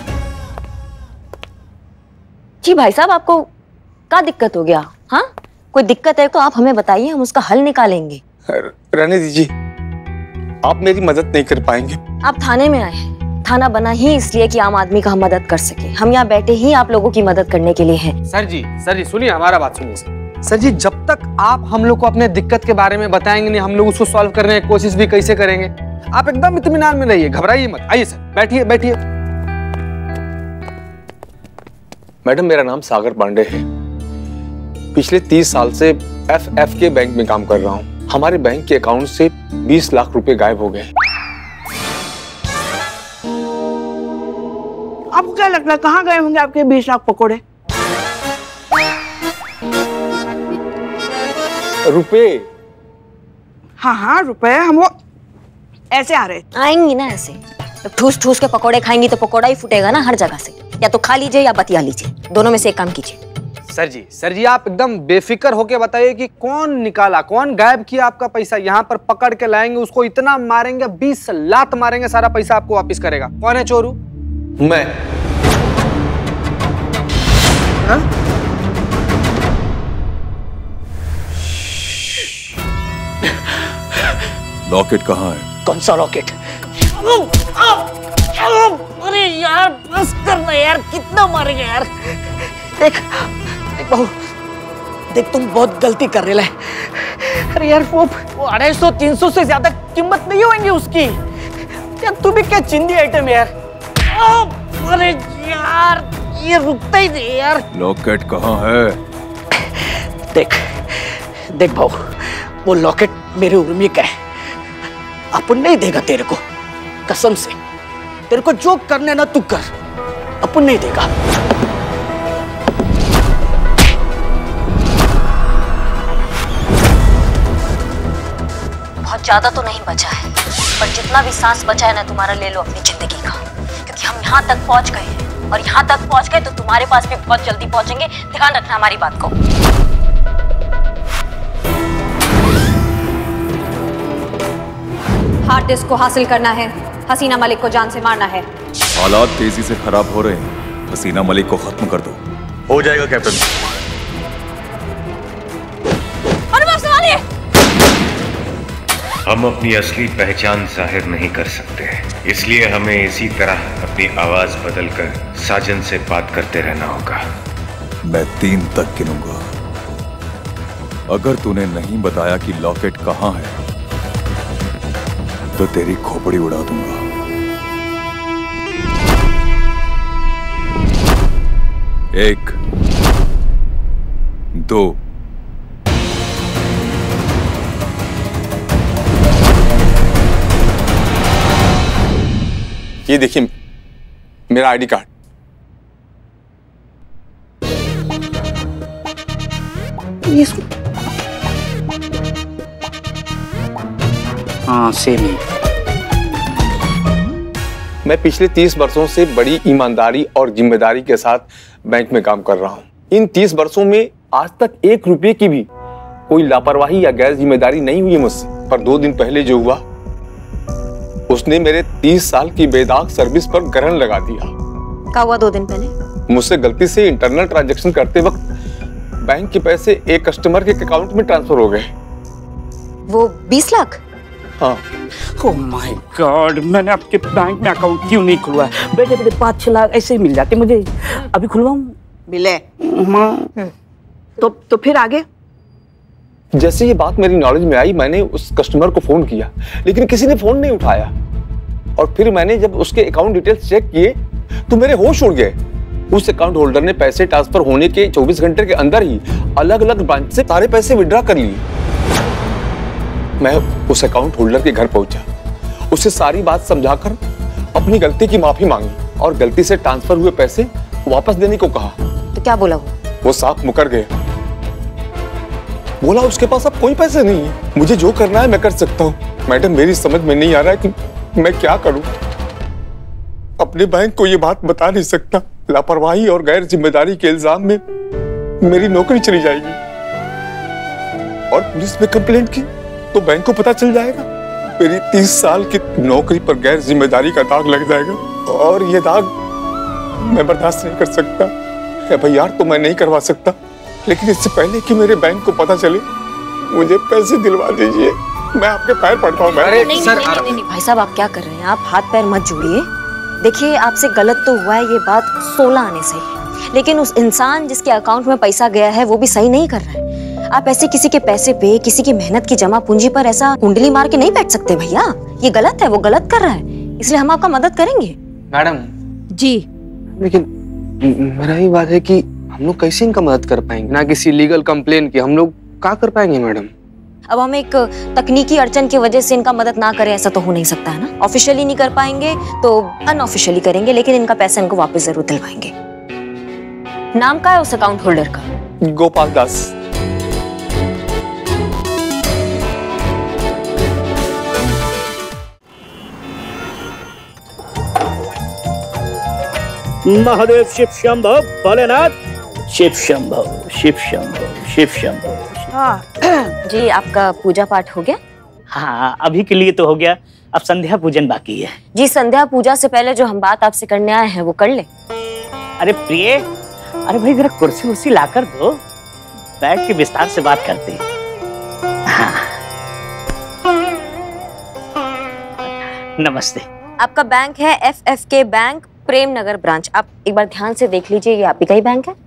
जी भाई साहब, आपको क्या दिक्कत हो गया? हाँ कोई दिक्कत है तो आप हमें बताइए, हम उसका हल निकालेंगे। रहने दीजिए, आप मेरी मदद नहीं कर पाएंगे। आप थाने में आए हैं, थाना बना ही इसलिए कि आम आदमी का हम मदद कर सके। हम यहाँ बैठे ही आप लोगों की मदद करने के लिए हैं। सर जी सुनिए, हमारा बात सुनिए। सर जी, जब तक आप हम लोग को अपने दिक्कत के बारे में बताएंगे नहीं, हम लोग उसको सॉल्व करने की कोशिश भी कैसे करेंगे। आप एकदम इत्मीनान में रहिए, घबराइए मत। आइए सर, बैठिए बैठिए। मैडम, मेरा नाम सागर पांडे है। पिछले 30 साल से FF के बैंक में काम कर रहा हूँ। हमारे बैंक के अकाउंट से 20 लाख रुपए गायब हो गए। आपको क्या लगता है कहाँ गए होंगे आपके 20 लाख पकोड़े? रुपए? हाँ हाँ रुपए, हम वो ऐसे आ रहे। आएंगी ना ऐसे, तो ठूस ठूस के पकोड़े खाएंगी तो पकोड़ा ही फूटेगा ना हर जगह से। या तो खा लीजिए या बतिया लीजिए, दोनों में से एक काम कीजिए। सर जी आप एकदम बेफिक्र होके बताइए कि कौन निकाला, कौन गायब किया आपका पैसा। यहाँ पर पकड़ के लाएंगे, उसको इतना मारेंगे, 20 लात मारेंगे, सारा पैसा आपको वापस करेगा। कौन है चोरू? मैं। हाँ? लॉकेट कहाँ है? कौन सा लॉकेट? अरे यार बस करना यार, कितना मारेंगे यार। देख बहू, देख तुम बहुत गलती कर रहे हैं। अरे यार वो 250-300 से ज्यादा कीमत नहीं होंगी उसकी। यार तू भी क्या चिंदी आइटम यार। अरे यार ये रुकता ही नहीं यार। लॉकेट कहाँ है? देख देख भाऊ, वो लॉकेट मेरे उर्मी का है। अपन नहीं देगा तेरे को, कसम से। तेरे को जो करने ना तू कर, अपन नहीं देगा। बहुत ज्यादा तो नहीं बचा है, पर जितना भी सांस बचा है ना तुम्हारा, ले लो अपनी जिंदगी का। क्योंकि हम यहाँ तक पहुँच गए हैं, और यहाँ तक पहुँच गए तो तुम्हारे पास भी बहुत जल्दी पहुँचेंगे। ध्यान रखना हमारी बात को। हार्ड डिस्क को हासिल करना है, हसीना मलिक को जान से मारना है। हालात तेजी से खराब हो रहे हैं, हसीना मलिक को खत्म कर दो। हो जाएगा कैप्टन। अनुभव संभालिए। हम अपनी असली पहचान जाहिर नहीं कर सकते, इसलिए हमें इसी तरह अपनी आवाज बदलकर साजन से बात करते रहना होगा। मैं 3 तक गिनूंगा। अगर तूने नहीं बताया कि लॉकेट कहाँ है तो तेरी खोपड़ी उड़ा दूंगा। 1, 2। ये देखिए मेरा आईडी कार्ड। हाँ सेम ही। मैं पिछले 30 वर्षों से बड़ी ईमानदारी और जिम्मेदारी के साथ बैंक में काम कर रहा हूँ। इन 30 वर्षों में आज तक 1 रुपये की भी कोई लापरवाही या गैर जिम्मेदारी नहीं हुई मुझसे। पर 2 दिन पहले जो हुआ, उसने मेरे 30 साल की बेदाग सर्विस पर ग्रहण लगा दिया। क्या हुआ 2 दिन पहले? मुझसे गलती से इंटरनल ट्रांजैक्शन करते वक्त बैंक के पैसे एक कस्टमर के अकाउंट में ट्रांसफर हो गए। वो 20 लाख? हाँ। ओह माय गॉड, मैंने आपके बैंक में अकाउंट क्यों नहीं खुलवाया? बेटे 5-6 लाख ऐसे ही मिल जाते मुझे, अभी खुलवाऊं? मिले तो फिर आगे? जैसे ये बात मेरी नॉलेज में आई, मैंने उस कस्टमर को फोन किया, लेकिन किसी ने फोन नहीं उठाया। और फिर मैंने जब उसके अकाउंट डिटेल्स चेक किए तो मेरे होश उड़ गए। उस अकाउंट होल्डर ने पैसे ट्रांसफर होने के 24 घंटे के अंदर ही अलग अलग ब्रांच से सारे पैसे विड्रॉ कर लिए। मैं उस अकाउंट होल्डर के घर पहुंचा, उससे सारी बात समझाकर अपनी गलती की माफी मांगी और गलती से ट्रांसफर हुए पैसे वापस देने को कहा। तो क्या बोला वो साफ मुकर गया। बोला उसके पास अब कोई पैसे नहीं है, मुझे जो करना है मैं कर सकता हूँ। मैडम, मेरी समझ में नहीं आ रहा है कि मैं क्या करूं। अपने बैंक को ये बात बता नहीं सकता। लापरवाही और गैर जिम्मेदारी के इल्जाम में मेरी नौकरी चली जाएगी और पुलिस में कंप्लेंट की तो बैंक को पता चल जाएगा। मेरी 30 साल की नौकरी पर गैर जिम्मेदारी का दाग लग जाएगा और ये दाग मैं बर्दाश्त नहीं कर सकता। FIR तो मैं नहीं करवा सकता, लेकिन इससे पहले कि मेरे बैंक को पता चले, मुझे पैसे दिलवा दीजिए। मैं आपके पैर पड़ता हूँ। नहीं भाई साहब, आप क्या कर रहे हैं? आप हाथ पैर मत जोड़िए। देखिए, आपसे गलत तो हुआ है, ये बात 16 आने से ही, लेकिन उस इंसान जिसके अकाउंट में पैसा गया है वो भी सही नहीं कर रहा है। आप ऐसे किसी के पैसे पे, किसी की मेहनत की जमा पूंजी पर ऐसा कुंडली मार के नहीं बैठ सकते भैया। ये गलत है, वो गलत कर रहा है, इसलिए हम आपका मदद करेंगे। मैडम जी, लेकिन मेरा ही बात है कि हम लोग कैसे इनका मदद कर पाएंगे? ना किसी लीगल कंप्लेन की, हम लोग क्या कर पाएंगे मैडम? अब हम एक तकनीकी अड़चन की वजह से इनका मदद ना करें, ऐसा तो हो नहीं सकता है ना। ऑफिशियली नहीं कर पाएंगे तो अनऑफिशियली करेंगे, लेकिन इनका पैसा इनको वापस जरूर दिलवाएंगे। नाम क्या है उस अकाउंट होल्डर का? गोपाल दास। महादेव शिव शंभो भोलेनाथ, शिव शंभो शिव शंभो शिव शंभो। हाँ जी, आपका पूजा पाठ हो गया? हाँ, अभी के लिए तो हो गया, अब संध्या पूजन बाकी है। जी, संध्या पूजा से पहले जो हम बात आपसे करने आए हैं वो कर ले। अरे प्रिय, अरे भाई जरा कुर्सी उर्सी लाकर दो, बैठ के विस्तार से बात करते हैं। हाँ। नमस्ते। आपका बैंक है FFK bank, Prem Nagar branch. आप एक बार ध्यान से देख लीजिए, ये आप ही का ही बैंक है।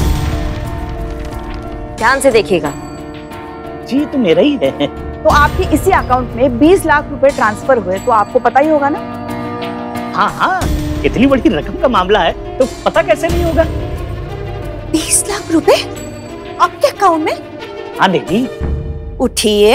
ध्यान से देखिएगा। जी, तो मेरा ही है। तो आपके इसी अकाउंट में 20 लाख रुपए ट्रांसफर हुए, तो आपको पता ही होगा ना? हाँ हाँ, इतनी बड़ी रकम का मामला है तो पता कैसे नहीं होगा? 20 लाख रुपए आपके अकाउंट में? हाँ देवी। उठिए।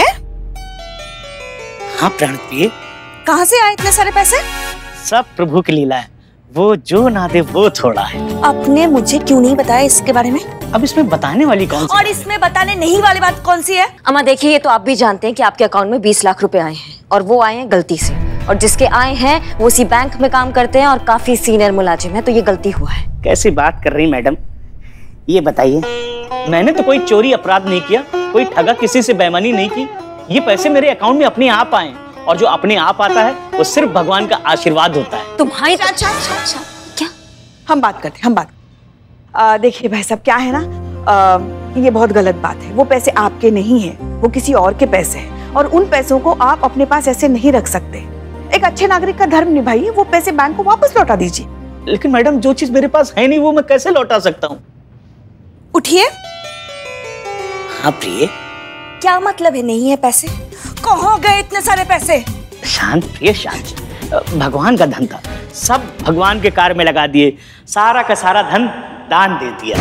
हाँ प्राण प्रिय। कहाँ से आए इतने सारे पैसे? सब प्रभु की लीला है, वो जो ना दे वो थोड़ा है। आपने मुझे क्यों नहीं बताया इसके बारे में? अब इसमें बताने वाली कौन सी? और इसमें बताने नहीं वाली बात कौन सी है? अम्मा देखिए, ये तो आप भी जानते हैं कि आपके अकाउंट में 20 लाख रुपए आए हैं और वो आए हैं गलती से, और जिसके आए हैं वो उसी बैंक में काम करते हैं और काफी सीनियर मुलाजिम है, तो ये गलती हुआ है। कैसी बात कर रही मैडम? ये बताइए, मैंने तो कोई चोरी अपराध नहीं किया, कोई ठगा किसी से बेईमानी नहीं की। ये पैसे मेरे अकाउंट में अपने आप आए, और जो अपने आप आता है वो सिर्फ भगवान का आशीर्वाद होता है। तुम्हारी अच्छा, क्या? हम बात करते, हम बात। देखिए भाई साहब, क्या है ना, ये बहुत गलत बात है। वो पैसे आपके नहीं है, वो किसी और के पैसे हैं, और उन पैसों को आप अपने पास ऐसे नहीं रख सकते। एक अच्छे नागरिक का धर्म निभाइए, वो पैसे बैंक को वापस लौटा दीजिए। लेकिन मैडम, जो चीज मेरे पास है नहीं वो मैं कैसे लौटा सकता हूँ? उठिए। हाँ प्रिय। क्या मतलब है नहीं है पैसे? कहाँ गए इतने सारे पैसे? शांत प्रिय, शांत। भगवान का धन था, सब भगवान के कार्य में लगा दिए, सारा का सारा धन दान दे दिया।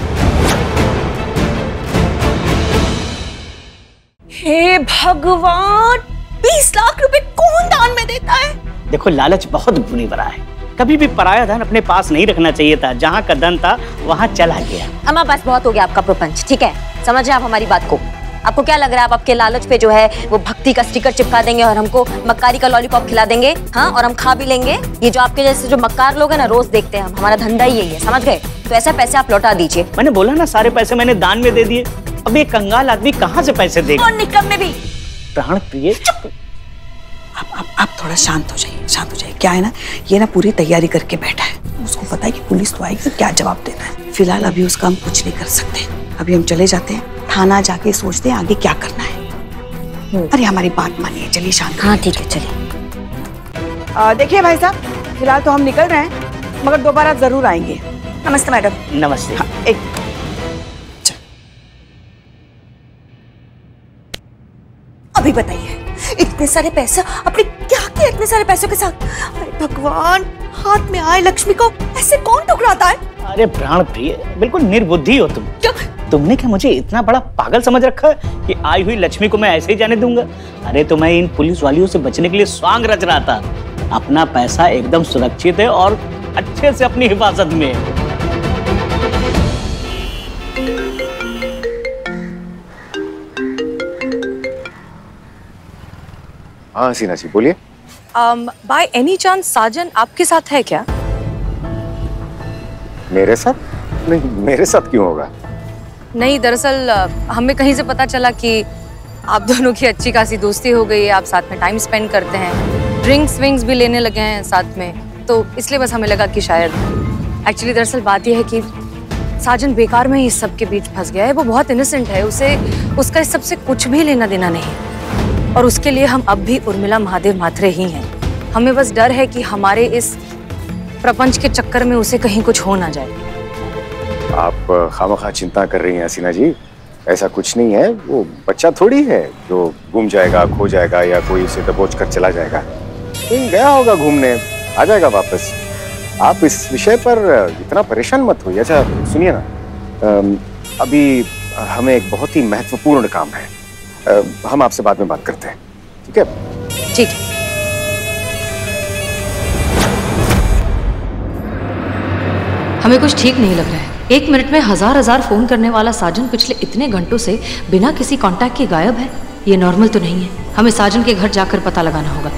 हे भगवान, 20 लाख रुपए कौन दान में देता है? देखो, लालच बहुत बुरी बला है, कभी भी पराया धन अपने पास नहीं रखना चाहिए था। जहाँ का धन था वहाँ चला गया। अम्मा बस बहुत हो गया आपका प्रपंच, ठीक है? समझे आप हमारी बात को? आपको क्या लग रहा है आप आपके लालच पे जो है वो भक्ति का स्टिकर चिपका देंगे और हमको मक्कारी का लॉलीपॉप खिला देंगे, हाँ, और हम खा भी लेंगे? ये जो आपके जैसे जो मक्कार लोग हैं ना, रोज देखते हैं हम, हमारा धंधा ही यही है, समझ गए? तो ऐसे पैसे आप लौटा दीजिए। मैंने बोला ना सारे पैसे मैंने दान में दे दिए। अब ये कंगाल आदमी कहाँ से पैसे देगा? और निकम में भी। प्राण प्रिय, आप थोड़ा शांत हो जाइए, शांत हो जाइए। क्या है ना, ये ना पूरी तैयारी करके बैठा है, उसको पता है कि पुलिस तो आएगी, क्या जवाब देना है। फिलहाल अभी उसका हम कुछ नहीं कर सकते। अभी हम चले जाते हैं थाना, जाके सोचते हैं आगे क्या करना है। अरे हमारी बात मानिए, चलिए शांत। हाँ ठीक है, चलिए। देखिए भाई साहब, फिलहाल तो हम निकल रहे हैं, मगर दोबारा जरूर आएंगे। नमस्ते मैडम। नमस्ते। हाँ, एक अभी बताइए, इतने सारे पैसे आपने क्या किया इतने सारे पैसों के साथ? अरे भगवान, हाथ में आए लक्ष्मी को ऐसे कौन ठुकराता है? अरे प्राण प्रिय, बिल्कुल निर्बुद्धि हो तुम। क्या? तुमने क्या मुझे इतना बड़ा पागल समझ रखा है कि आई हुई लक्ष्मी को मैं ऐसे ही जाने दूंगा? अरे तो मैं इन पुलिस वालियों से बचने के लिए स्वांग रच रहा था। अपना पैसा एकदम सुरक्षित है और अच्छे से अपनी हिफाजत में है। हाँ हसीना जी बोलिए। बाय एनी चांस साजन आपके साथ है क्या? मेरे साथ? नहीं, मेरे साथ क्यों होगा? नहीं, दरअसल हमें कहीं से पता चला कि आप दोनों की अच्छी खासी दोस्ती हो गई है, आप साथ में टाइम स्पेंड करते हैं, ड्रिंक्स विंक्स भी लेने लगे हैं साथ में, तो इसलिए बस हमें लगा कि शायद। एक्चुअली दरअसल बात यह है कि साजन बेकार में ही इस सब के बीच फंस गया है। वो बहुत इनोसेंट है, उसका इस सब से कुछ भी लेना देना नहीं, और उसके लिए हम अब भी उर्मिला महादेव मात्रे ही हैं। हमें बस डर है कि हमारे इस प्रपंच के चक्कर में उसे कहीं कुछ हो ना जाए। आप खामखा चिंता कर रही हैं हसीना जी, ऐसा कुछ नहीं है। वो बच्चा थोड़ी है जो गुम जाएगा, खो जाएगा या कोई उसे दबोच कर चला जाएगा। कहीं गया होगा घूमने, आ जाएगा वापस। आप इस विषय पर इतना परेशान मत होइए। अच्छा सुनिए ना, अभी हमें एक बहुत ही महत्वपूर्ण काम है, हम आपसे बाद में बात करते हैं, ठीक है? ठीक है। हमें कुछ ठीक नहीं लग रहा है। 1 मिनट में हजार फोन करने वाला साजन पिछले इतने घंटों से बिना किसी कांटेक्ट के गायब है। ये नॉर्मल तो नहीं है। हमें साजन के घर जाकर पता लगाना होगा।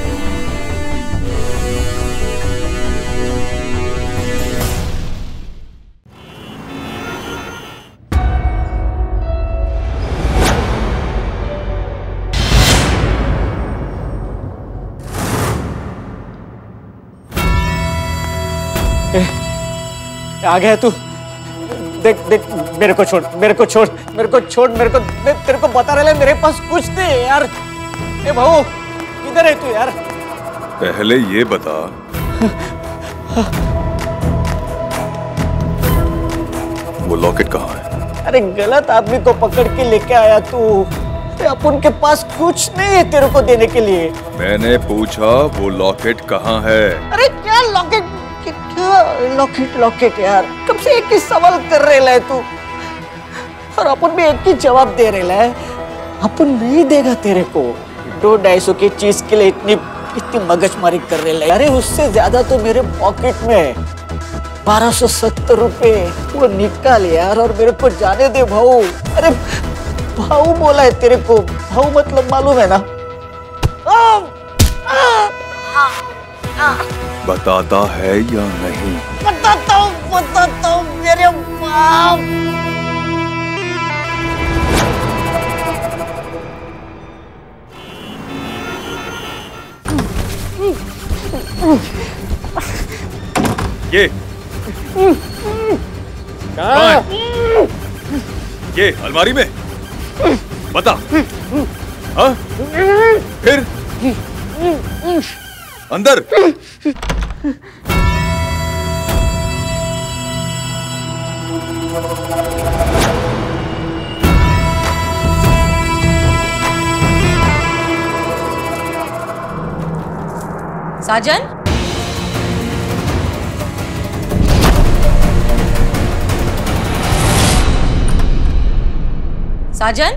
आ गया तू? देख देख, मेरे को छोड़, मेरे को छोड़, मेरे को छोड़, मैं तेरे को बता रहा है मेरे पास कुछ नहीं है यार। ए भाऊ, किधर है तू यार? पहले ये बता, वो लॉकेट कहाँ है? अरे गलत आदमी को पकड़ के लेके आया तू। अपन के पास कुछ नहीं है तेरे को देने के लिए। मैंने पूछा वो लॉकेट कहाँ है? अरे क्या लॉकेट, क्या लॉकेट यार, कब से एक ही सवाल कर रहे है तू, और अपन भी एक ही जवाब दे रहे है। अपन नहीं देगा तेरे को। 200-250 की चीज के लिए इतनी मगजमारी कर रहे है। अरे उससे ज्यादा तो मेरे पॉकेट में है 1270 रुपए, वो निकाल यार और मेरे को जाने दे भाऊ। अरे भाऊ बोला है तेरे को, भाऊ मतलब मालूम है ना? बताता है या नहीं? बताता हूँ मेरे बाप। ये कहाँ है? ये अलमारी में। बता। हाँ? फिर अंदर। साजन, साजन,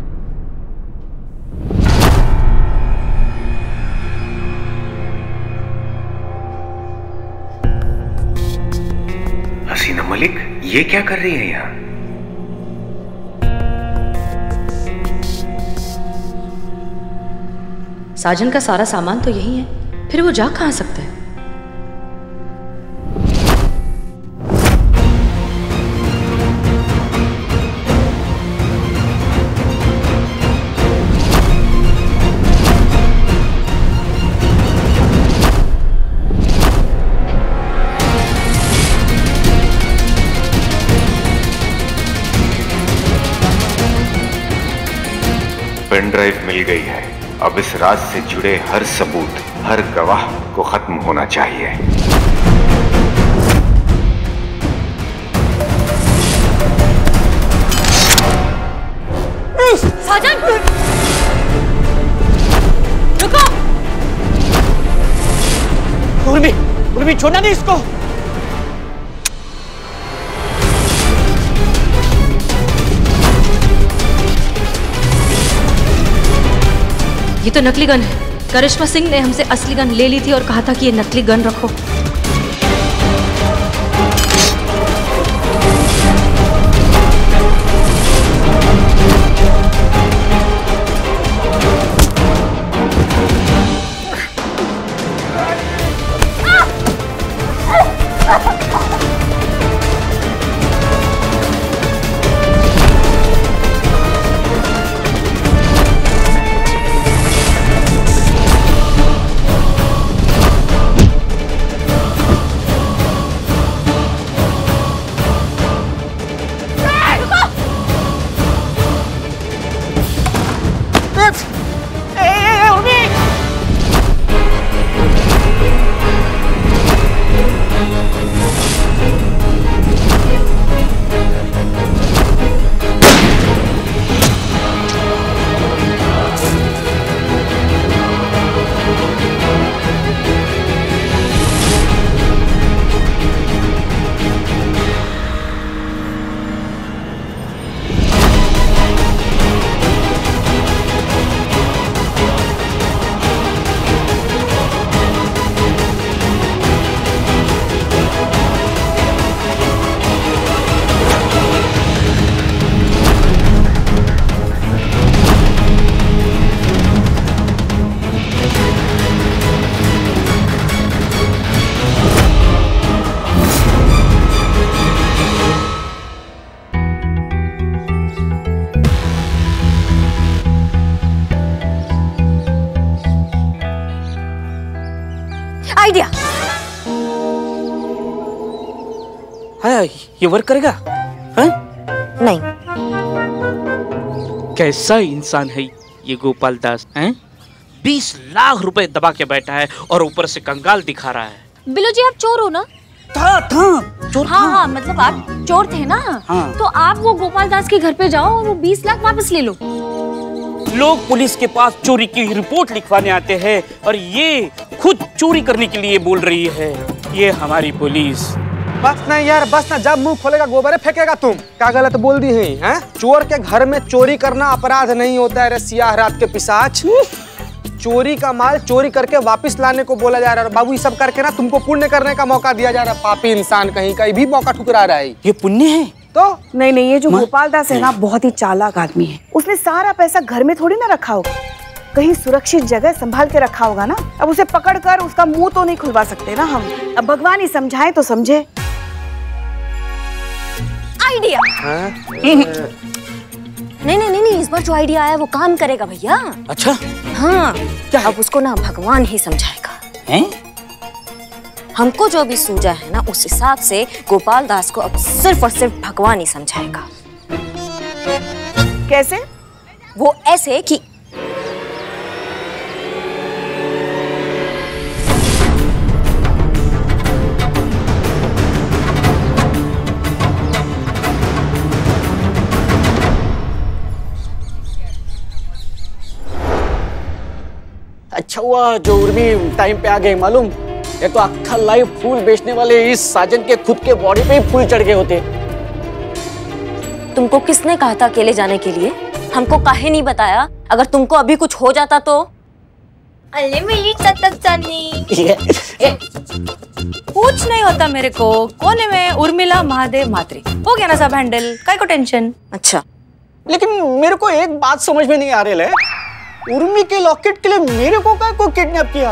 हसीना मलिक, ये क्या कर रही है यहाँ? साजन का सारा सामान तो यही है, फिर वो जा कहाँ सकता है? पेन ड्राइव मिल गई है। अब इस राज से जुड़े हर सबूत, हर गवाह को खत्म होना चाहिए। साजन! रुको! उर्मी छोड़ना नहीं इसको। ये तो नकली गन है। करिश्मा सिंह ने हमसे असली गन ले ली थी और कहा था कि ये नकली गन रखो। आइडिया। हाँ, ये वर्क करेगा? हाँ? नहीं। कैसा इंसान है ये गोपाल दास? हैं? 20 लाख रुपए दबा के बैठा है और ऊपर से कंगाल दिखा रहा है। बिलो जी, आप चोर हो ना? था चोर। हाँ, मतलब आप चोर थे ना? हाँ। तो आप वो गोपाल दास के घर पे जाओ और वो 20 लाख वापस ले लो। लोग पुलिस के पास चोरी की रिपोर्ट लिखवाने आते हैं और ये खुद चोरी करने के लिए बोल रही है। ये हमारी पुलिस। बस ना यार, बस ना। जब मुंह खोलेगा गोबरे फेंकेगा तुम। क्या गलत बोल दी है? चोर के घर में चोरी करना अपराध नहीं होता है रे सियाह रात के पिशाच। चोरी का माल चोरी करके वापस लाने को बोला जा रहा है। बाबू ये सब करके ना तुमको पुण्य करने का मौका दिया जा रहा है। पापी इंसान कहीं का भी मौका ठुकरा रहा है। ये पुण्य है तो? नहीं, ये जो गोपाल दास है ना बहुत ही चालाक आदमी है। उसने सारा पैसा घर में थोड़ी ना रखा होगा, कहीं सुरक्षित जगह संभाल के रखा होगा ना। अब उसे पकड़ कर उसका मुंह तो नहीं खुलवा सकते ना हम। अब भगवान ही समझाए तो समझे। आइडिया। नहीं, इस बार जो आइडिया आया वो काम करेगा भैया। अच्छा? हाँ, क्या अब उसको ना भगवान ही समझाएगा। हैं? हमको जो भी सूझा है ना उस हिसाब से गोपाल दास को अब सिर्फ और सिर्फ भगवान ही समझाएगा। कैसे? वो ऐसे कि अच्छा हुआ जो उर्मी टाइम पे आ गए। मालूम, ये तो अक्खा लाइव फूल बेचने वाले इस साजन के खुद के बॉडी पे ही फूल चढ़ गए होते। तुमको किसने कहा था अकेले जाने के लिए? हमको काहे नहीं बताया? अगर तुमको अभी कुछ हो जाता तो? अरे मेरी चटकचानी। कुछ नहीं होता मेरे को। कोने में उर्मिला, महादेव, मात्री, हो गया ना सब हैंडल। काय को टेंशन? अच्छा, लेकिन मेरे को एक बात समझ में नहीं आ रही है। उर्मी के लॉकेट के लिए मेरे को क्या को किडनैप किया?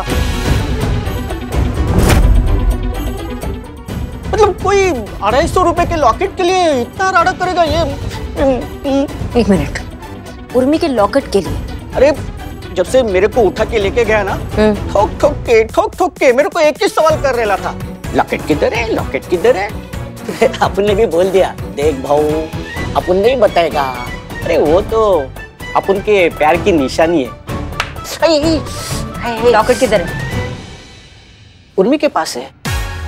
मतलब कोई 250 रुपए के लॉकेट के लिए इतना राडा करेगा ये? एक मिनट, उर्मी के लॉकेट के लिए? अरे जब से मेरे को उठा के लेके गया ना, ठोक ठोक के मेरे को एक ही सवाल कर रहा था, लॉकेट किधर है, लॉकेट किधर है? अपन ने भी बोल दिया, देख भाऊ अपन नहीं बताएगा, अरे वो तो अपन के प्यार की निशानी है। लॉकेट किधर है? उर्मी के पास है।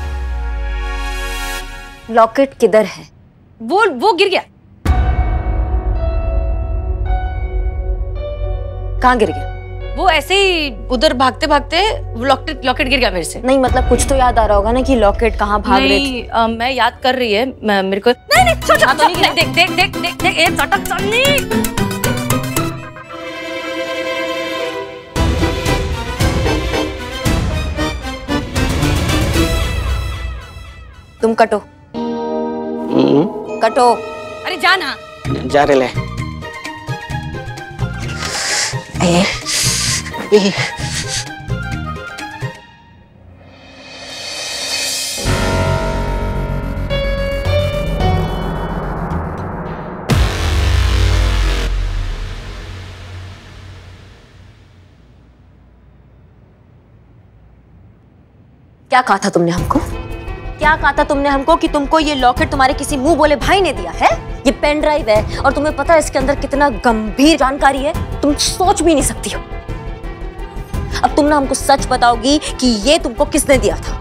लॉकेट किधर है? वो गिर गया। कहाँ गिर गया? वो ऐसे ही उधर भागते भागते लॉकेट गिर गया मेरे से। नहीं मतलब कुछ तो याद आ रहा होगा ना कि लॉकेट कहाँ भाग रही थी। मैं याद कर रही है, मेरे को नहीं देख एक चटक चलनी। तुम कटो। कटो। अरे जाना। जा रहे ले। क्या कहा था तुमने हमको? क्या कहा था तुमने हमको कि तुमको ये लॉकेट तुम्हारे किसी मुंह बोले भाई ने दिया है? ये पेन ड्राइव है और तुम्हें पता है इसके अंदर कितना गंभीर जानकारी है, तुम सोच भी नहीं सकती हो। अब तुम ना हमको सच बताओगी कि ये तुमको किसने दिया था?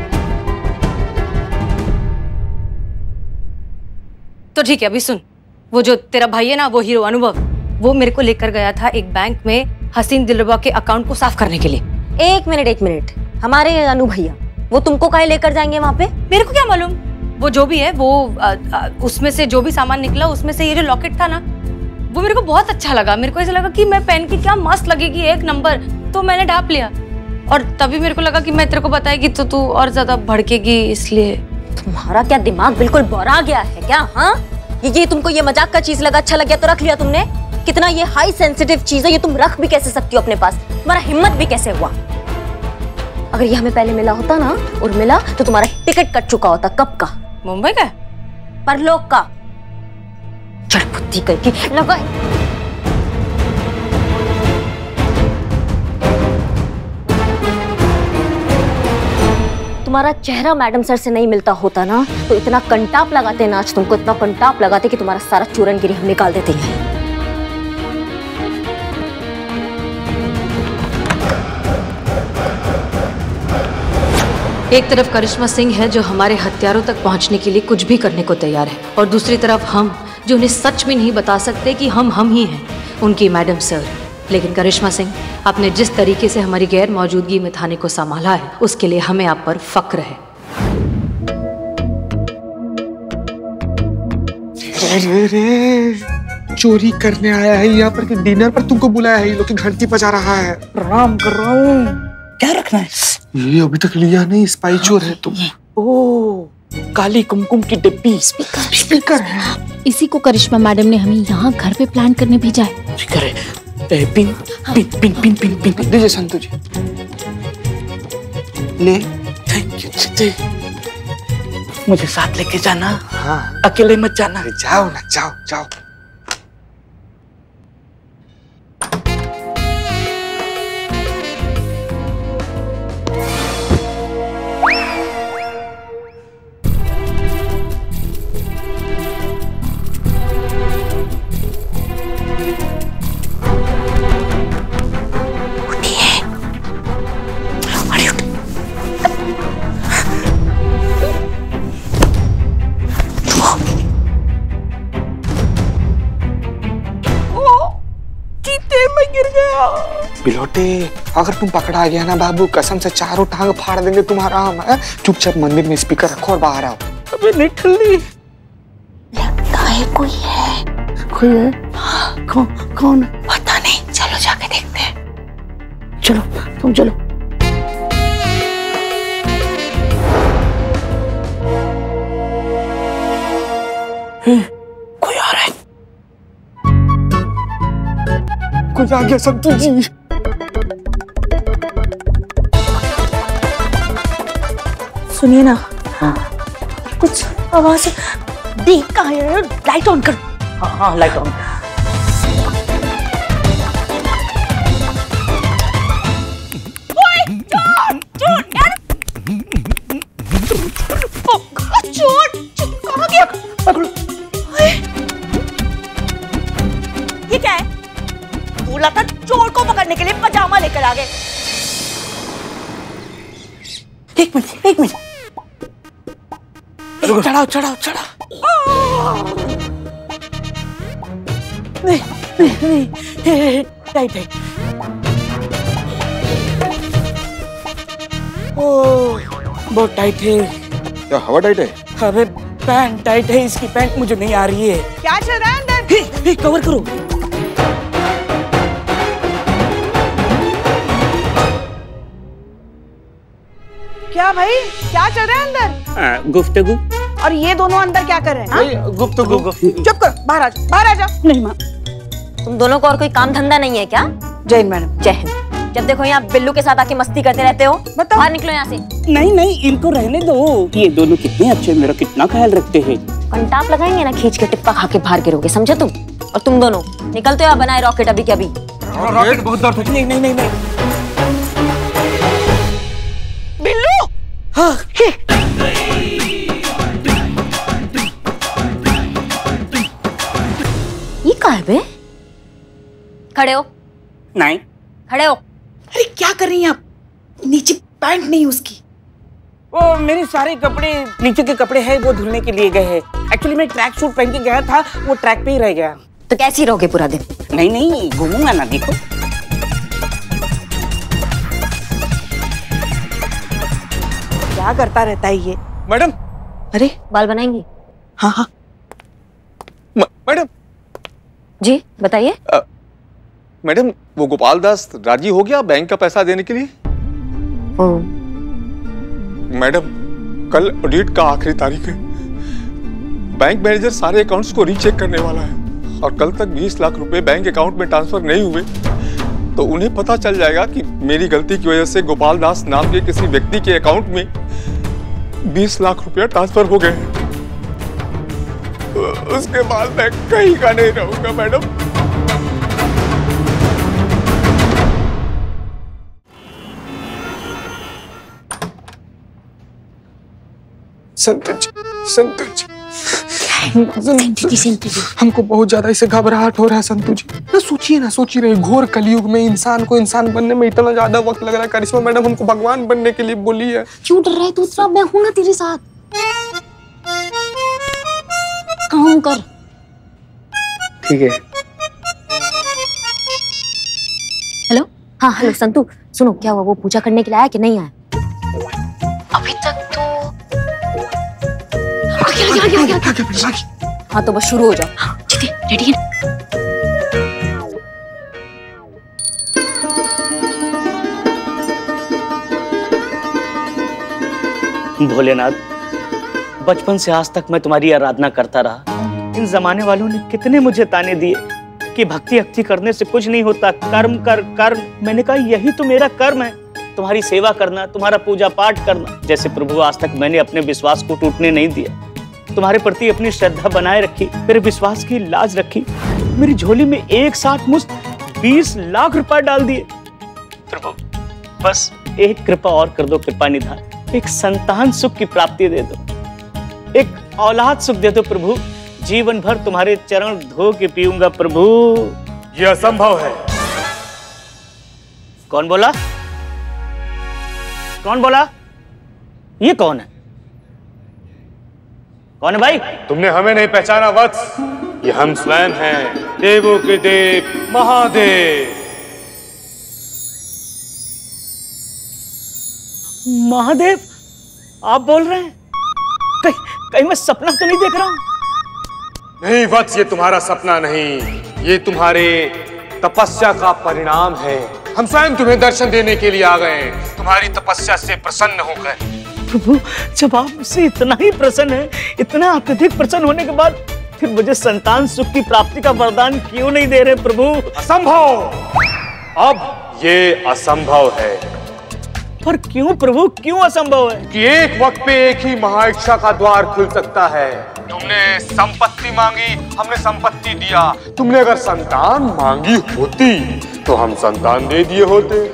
तो ठीक है, अभी सुन। वो जो तेरा भाई है ना, वो हीरो अनुभव, वो मेरे को लेकर गया था एक बैंक में हसीन दिलरुबा के अकाउंट को साफ करने के लिए। एक मिनट, हमारे अनु भैया वो तुमको काहे लेकर जाएंगे वहां पे? मेरे को क्या मालूम, वो जो भी है वो उसमें से जो भी सामान निकला उसमें से ये जो लॉकेट था ना, वो मेरे को बहुत अच्छा लगा। मेरे को ऐसा लगा कि मैं पहन के क्या मस्त लगेगी, एक नंबर। तो मैंने ढाप लिया और तभी मेरे को लगा कि मैं तेरे को बताएगी तो तू और ज्यादा भड़केगी, इसलिए। तुम्हारा क्या दिमाग बिल्कुल बौरा गया है क्या? हाँ, ये तुमको ये मजाक का चीज लगा, अच्छा लग गया तो रख लिया तुमने। कितना ये हाई सेंसिटिव चीज है, ये तुम रख भी कैसे सकती हो अपने पास? तुम्हारा हिम्मत भी कैसे हुआ? अगर ये हमें पहले मिला होता ना उर्मिला, तो तुम्हारा टिकट कट चुका होता। कब का? मुंबई का? परलोक का। चढ़ बुद्धि करके लगा। तुम्हारा चेहरा मैडम सर से नहीं मिलता होता ना, तो इतना कंटाप लगाते ना, आज तुमको इतना कंटाप लगाते कि तुम्हारा सारा चूरनगिरी हम निकाल देते हैं। एक तरफ करिश्मा सिंह है जो हमारे हथियारों तक पहुंचने के लिए कुछ भी करने को तैयार है, और दूसरी तरफ हम जो उन्हें सच में नहीं बता सकते कि हम ही हैं, उनकी मैडम सर। लेकिन करिश्मा सिंह, आपने जिस तरीके से हमारी गैर मौजूदगी में थाने को संभाला है, उसके लिए हमें आप पर फक्र है। रे, चोरी करने आया है यहाँ पर कि डिनर पर तुमको बुलाया है? ये लोग की घंटी बजा रहा है। प्रणाम कर रहा हूँ। क्या रखना है? ये अभी तक लिया नहीं, स्पाई चोर है तुम। ओ, काली कुमकुम की डिब्बी। स्पीकर है। इसी को करिश्मा मैडम ने हमें यहाँ घर पे प्लान करने भेजा है। स्पीकर है। Pin pin pin pin pin pin दीजिए संतोष जी। ले। Thank you ji. मुझे साथ लेके जाना। हाँ। अकेले मत जाना। जाओ ना, जाओ जाओ। बिलोटे, अगर तुम पकड़ा गया ना बाबू, कसम से चारों टांग फाड़ देंगे तुम्हारा हम। चुपचाप मंदिर में स्पीकर रखो और बाहर आओ। अबे निकली। लगता है कोई है। कोई है? कौन? पता नहीं, चलो जाके देखते हैं। चलो तुम चलो। कोई आ रहा है। कोई आ गया संतोष जी। सुनिए ना, कुछ आवाज देख कहाँ है? लाइट ऑन कर। हाँ हाँ लाइट ऑन। ये क्या है? बोला था चोर को पकड़ने के लिए पजामा लेकर आ गए। एक मिनट। चढ़ाओ। नहीं, टाइट है। ओह, बहुत टाइट है। क्या हवा टाइट है? अबे पैंट टाइट है, इसकी पैंट मुझे नहीं आ रही है। क्या चल रहा है अंदर? कवर करो। क्या भाई, क्या चल रहा है अंदर? गुफ्तगू। और ये दोनों अंदर क्या कर रहे हैं? गुफ्तगू। चुप करो, बाहर आ जाओ। नहीं माँ, तुम दोनों को और कोई काम धंधा नहीं है क्या? जय हिंद मैडम। जय हिंद। जब देखो यहाँ बिल्लू के साथ आके मस्ती करते रहते हो। बताओ, बाहर निकलो यहाँ से। नहीं, इनको रहने दो। ये दोनों कितने अच्छे, मेरा कितना ख्याल रखते हैं। कंटाप लगाएंगे ना, खींच के टिप्पा खा के बाहर गिरोगे, समझे तुम? और तुम दोनों निकलते हो या बनाए रॉकेट अभी के अभी? रॉकेट बहुत दर्द है। नहीं। बिल्लू। हाँ। ये क्या है बे? खड़े हो। नहीं। खड़े हो। अरे क्या कर रही हैं आप? नीचे पैंट नहीं उसकी। वो मेरे सारे कपड़े, नीचे के कपड़े हैं, वो धुलने के लिए गए हैं। एक्चुअली मैं ट्रैक सूट पहन के गया था, वो ट्रैक पे ही रह गया। तो कैसे रहोगे पूरा दिन? नहीं, घूमूंगा ना, देखो। क्या करता रहता है ये? मैडम। अरे बाल बनाएंगी? हाँ। मैडम जी बताइए। मैडम, वो गोपाल दास राजी हो गया बैंक का पैसा देने के लिए? मैडम, कल ऑडिट का आखिरी तारीख है। बैंक मैनेजर सारे अकाउंट्स को रीचेक करने वाला है और कल तक 20 लाख रुपए बैंक अकाउंट में ट्रांसफर नहीं हुए तो उन्हें पता चल जाएगा कि मेरी गलती की वजह से गोपाल दास नाम के किसी व्यक्ति के अकाउंट में 20 लाख रुपया ट्रांसफर हो गए हैं। उसके बाद मैं कहीं का नहीं रहूंगा मैडम। संतोष जी, हमको बहुत ज्यादा इससे घबराहट हो रहा है संतोष जी। ना सोचिए रहे घोर कलयुग में इंसान को इंसान बनने में इतना ज्यादा वक्त लग रहा है। करिश्मा मैडम हमको भगवान बनने के लिए बोली है। क्यों डर रहा है दूसरा? मैं हूं ना तेरे साथ। काम कर। ठीक है। हेलो। हाँ हेलो संतू, सुनो क्या हुआ? वो पूजा करने के लिए आया कि नहीं आया? अभी तक तो हाँ तो बस शुरू हो जाओ। ठीक है, रेडी है? भोलेनाथ, बचपन से आज तक मैं तुम्हारी आराधना करता रहा। इन जमाने वालों ने कितने मुझे ताने दिए कि भक्ति करने से कुछ नहीं होता, कर्म कर कर्म। मैंने कहा यही तो मेरा कर्म है, तुम्हारी सेवा करना, तुम्हारा पूजा पाठ करना। जैसे प्रभु, आज तक मैंने अपने विश्वास को टूटने नहीं दिया, तुम्हारे प्रति अपनी श्रद्धा बनाए रखी, मेरे विश्वास की लाज रखी। मेरी झोली में एक साथ मुश्त 20 लाख रुपए डाल दिए। प्रभु बस एक कृपा और कर दो, कृपा निधान। एक संतान सुख की प्राप्ति दे दो, एक औलाद सुख दे दो प्रभु। जीवन भर तुम्हारे चरण धो के पीऊंगा प्रभु। यह असंभव है। कौन बोला? कौन बोला? ये कौन है? कौन है भाई? तुमने हमें नहीं पहचाना वत्स, ये हम स्वयं हैं, देवों के देव महादेव। महादेव आप बोल रहे हैं? कहीं मैं सपना तो नहीं देख रहा हूं? नहीं वत्स, ये तुम्हारा सपना नहीं, ये तुम्हारे तपस्या का परिणाम है। हम स्वयं तुम्हें दर्शन देने के लिए आ गए हैं, तुम्हारी तपस्या से प्रसन्न होकर। प्रभु, जब आप मुझसे इतना ही प्रसन्न है, इतना अत्यधिक प्रसन्न होने के बाद फिर मुझे संतान सुख की प्राप्ति का वरदान क्यों नहीं दे रहे प्रभु? असंभव। अब ये असंभव है। पर क्यों प्रभु, क्यों असंभव है? कि एक वक्त पे एक ही महाइच्छा का द्वार खुल सकता है। तुमने संपत्ति मांगी, हमने संपत्ति दिया। तुमने अगर संतान मांगी होती तो हम संतान दे दिए होते।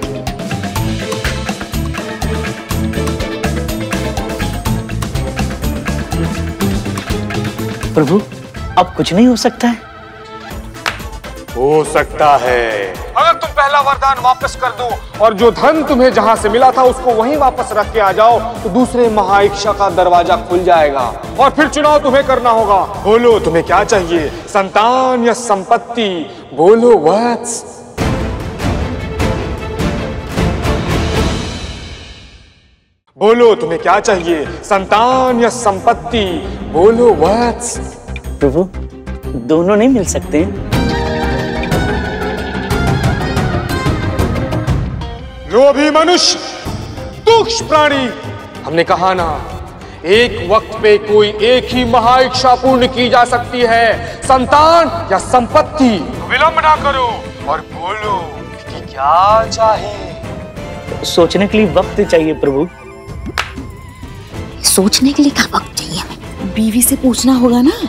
प्रभु अब कुछ नहीं हो सकता है? हो सकता है। अगर तुम पहला वरदान वापस कर दो और जो धन तुम्हें जहां से मिला था उसको वहीं वापस रख के आ जाओ तो दूसरे महाइच्छा का दरवाजा खुल जाएगा और फिर चुनाव तुम्हें करना होगा। बोलो तुम्हें क्या चाहिए, संतान या संपत्ति? बोलो वत्स। बोलो तुम्हें क्या चाहिए, संतान या संपत्ति? बोलो वत्स। प्रभु दोनों नहीं मिल सकते? लोभी मनुष्य, तुच्छ प्राणी, हमने कहा ना एक वक्त पे कोई एक ही महाइच्छा पूर्ण की जा सकती है, संतान या संपत्ति। विलंब ना करो और बोलो कि क्या चाहिए। सोचने के लिए वक्त चाहिए प्रभु। सोचने के लिए क्या वक्त चाहिए हमें? बीवी से पूछना होगा ना।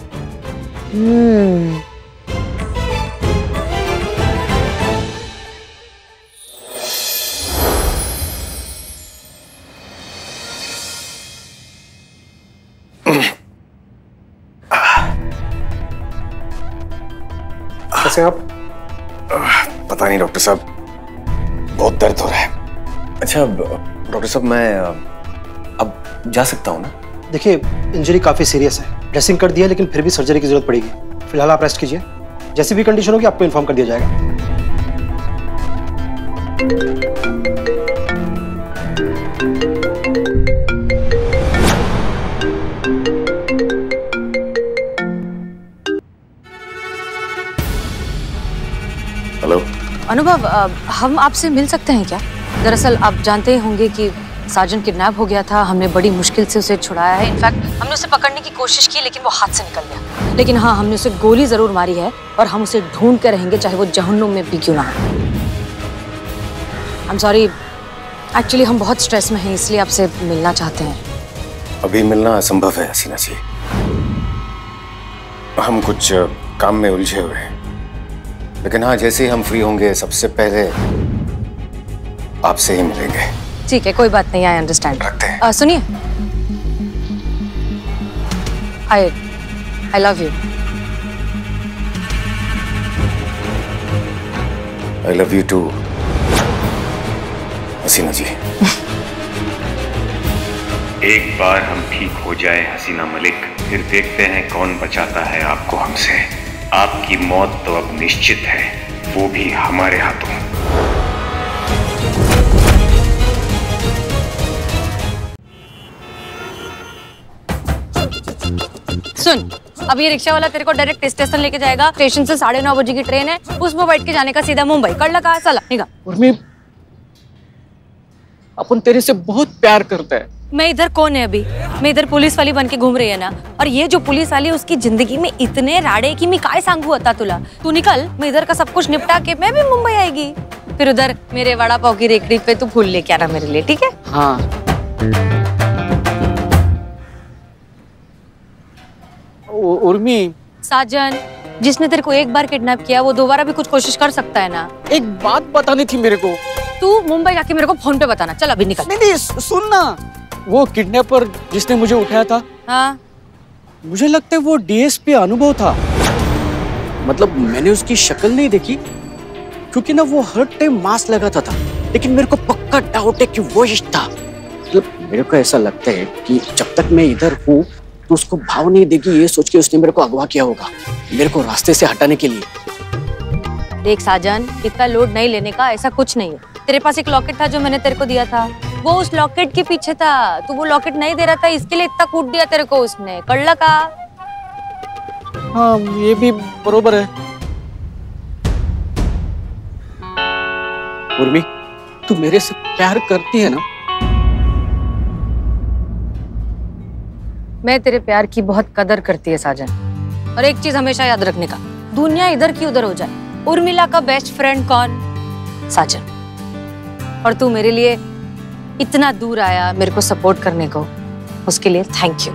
कैसे आप? पता नहीं डॉक्टर साहब, बहुत दर्द हो रहा है। अच्छा डॉक्टर साहब मैं अब जा सकता हूँ ना? देखिए इंजरी काफी सीरियस है, ड्रेसिंग कर दिया है लेकिन फिर भी सर्जरी की जरूरत पड़ेगी। फिलहाल आप रेस्ट कीजिए, जैसी भी कंडीशन होगी आपको इन्फॉर्म कर दिया जाएगा। हेलो अनुभव, हम आपसे मिल सकते हैं क्या? दरअसल आप जानते होंगे कि साजन किडनैप हो गया था। हमने बड़ी मुश्किल से उसे छुड़ाया है। इनफैक्ट हमने उसे पकड़ने की कोशिश की लेकिन वो हाथ से निकल गया। लेकिन हाँ, हमने उसे गोली जरूर मारी है और हम उसे ढूंढ के रहेंगे चाहे वो जहन्नुम में भी क्यों ना हो। आई एम सॉरी, एक्चुअली हम बहुत स्ट्रेस में हैं इसलिए आपसे मिलना चाहते हैं। अभी मिलना असंभव है हसीना जी, हम कुछ काम में उलझे हुए हैं। लेकिन हाँ, जैसे ही हम फ्री होंगे सबसे पहले आपसे ही मिलेंगे। ठीक है, कोई बात नहीं, आई अंडरस्टैंड। रखते हैं। सुनिए, I love you. I love you too Haseena ji. एक बार हम ठीक हो जाए हसीना मलिक, फिर देखते हैं कौन बचाता है आपको हमसे। आपकी मौत तो अब निश्चित है, वो भी हमारे हाथों। सुन, अब ये रिक्शा वाला तेरे को डायरेक्ट स्टेशन लेके जाएगा। स्टेशन से 9:30 बजे की ट्रेन है, उसमें बैठ के जाने का सीधा मुंबई। कर लगा साला, निकाल। उर्मी, अपन तेरे से बहुत प्यार करता है। मैं इधर कौन है अभी? मैं इधर पुलिस वाली बन के घूम रही है ना। और ये जो पुलिस वाली, उसकी जिंदगी में इतने राड़े की मैं काय सांगू होता तुला। तू निकल, मैं इधर का सब कुछ निपटा के मैं भी मुंबई आएगी। फिर उधर मेरे वड़ा पाव की रेकड़ी पे तू फूल लेके आना मेरे लिए, ठीक है? हाँ। उर्मी, साजन, जिसने तेरे को एक बार किडनैप किया वो दोबारा भी कुछ कोशिश कर सकता है ना। एक बात बतानी थी मेरे को। तू मुंबई जाके मेरे को फोन पे बताना। चल अभी निकल। नहीं, सुन ना, वो किडनैपर जिसने मुझे उठाया था, हाँ, मुझे लगता है वो डीएसपी अनुभव था। मतलब मैंने उसकी शक्ल नहीं देखी क्योंकि ना वो हर टाइम मास्क लगाता था, लेकिन मेरे को पक्का डाउट है कि वो ही था। मतलब मेरे को ऐसा लगता है कि जब तक मैं इधर हूँ तो उसको भाव नहीं देगी, ये सोच के उसने मेरे को अगवा किया होगा, मेरे को रास्ते से हटाने के लिए। देख साजन, इतना लोड नहीं लेने का, ऐसा कुछ नहीं है। तेरे पास एक लॉकेट था जो मैंने तेरे को दिया था, वो उस लॉकेट के पीछे था। तू वो लॉकेट नहीं दे रहा था, इसके लिए इतना कूट दिया तेरे को उसने। कड़ला का। हाँ, ये भी बरोबर है। उर्मी, तू मेरे से प्यार करती है ना? मैं तेरे प्यार की बहुत कदर करती है साजन। और एक चीज हमेशा याद रखने का, दुनिया इधर की उधर हो जाए, उर्मिला का बेस्ट फ्रेंड कौन? साजन। और तू मेरे लिए इतना दूर आया मेरे को सपोर्ट करने को, उसके लिए थैंक यू।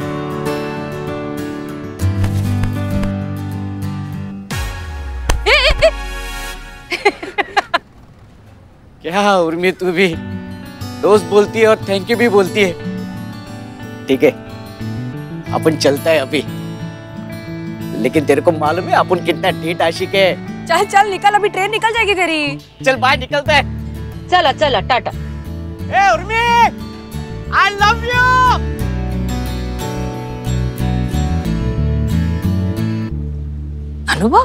क्या उर्मी, तू भी दोस्त बोलती है और थैंक यू भी बोलती है। ठीक है, अपन चलता है अभी, लेकिन तेरे को मालूम है अपन कितना ढीठ आशिक है। चल चल निकल, अभी ट्रेन निकल जाएगी तेरी। चल बाहर निकलता है। चला चला, टाटा। ए Urmi, I love you. Anubhav,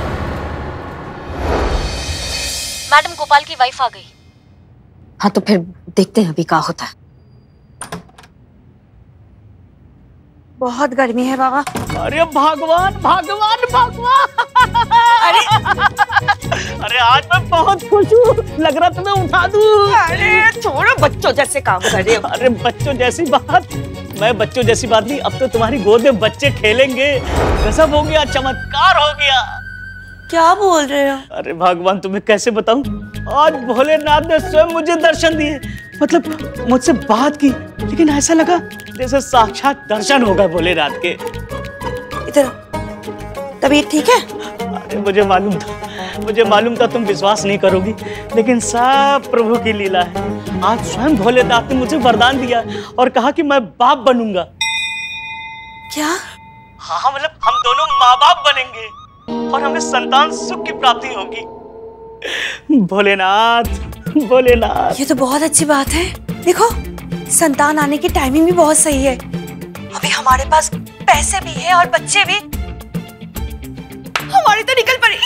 madam Gopal की वाइफ आ गई। हाँ तो फिर देखते हैं अभी क्या होता है। बहुत गर्मी है बाबा। अरे भगवान भगवान भगवान, अरे आज मैं बहुत खुश हूँ, लग रहा तुम्हें उठा दूँ। अरे छोड़ो, बच्चों जैसे काम कर रहे हो। अरे बच्चों जैसी बात, मैं बच्चों जैसी बात नहीं, अब तो तुम्हारी गोद में बच्चे खेलेंगे। गजब हो गया, चमत्कार हो गया। क्या बोल रहे हो? अरे भगवान तुम्हें कैसे बताऊं, आज भोलेनाथ ने स्वयं मुझे दर्शन दिए, मतलब मुझसे बात की, लेकिन ऐसा लगा जैसे साक्षात दर्शन हो गए भोलेनाथ के। इधर तबीयत ठीक है? अरे मुझे मालूम था तुम विश्वास नहीं करोगी, लेकिन सब प्रभु की लीला है। आज स्वयं भोलेनाथ ने मुझे वरदान दिया और कहा कि मैं बाप बनूंगा। क्या? हाँ मतलब हम दोनों माँ बाप बनेंगे और हमें संतान सुख की प्राप्ति होगी। भोलेनाथ भोलेनाथ, ये तो बहुत अच्छी बात है। देखो संतान आने की टाइमिंग भी बहुत सही है। अभी हमारे पास पैसे भी है और बच्चे भी। हमारी तो निकल पड़ी।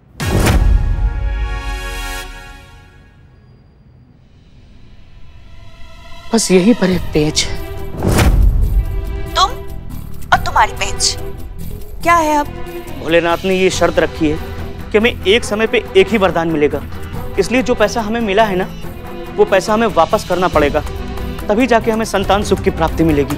बस यही पर एक पेज। तुम और तुम्हारी पेज क्या है? अब भोलेनाथ ने ये शर्त रखी है कि हमें एक समय पे एक ही वरदान मिलेगा, इसलिए जो पैसा हमें मिला है ना, वो पैसा हमें वापस करना पड़ेगा, तभी जाके हमें संतान सुख की प्राप्ति मिलेगी।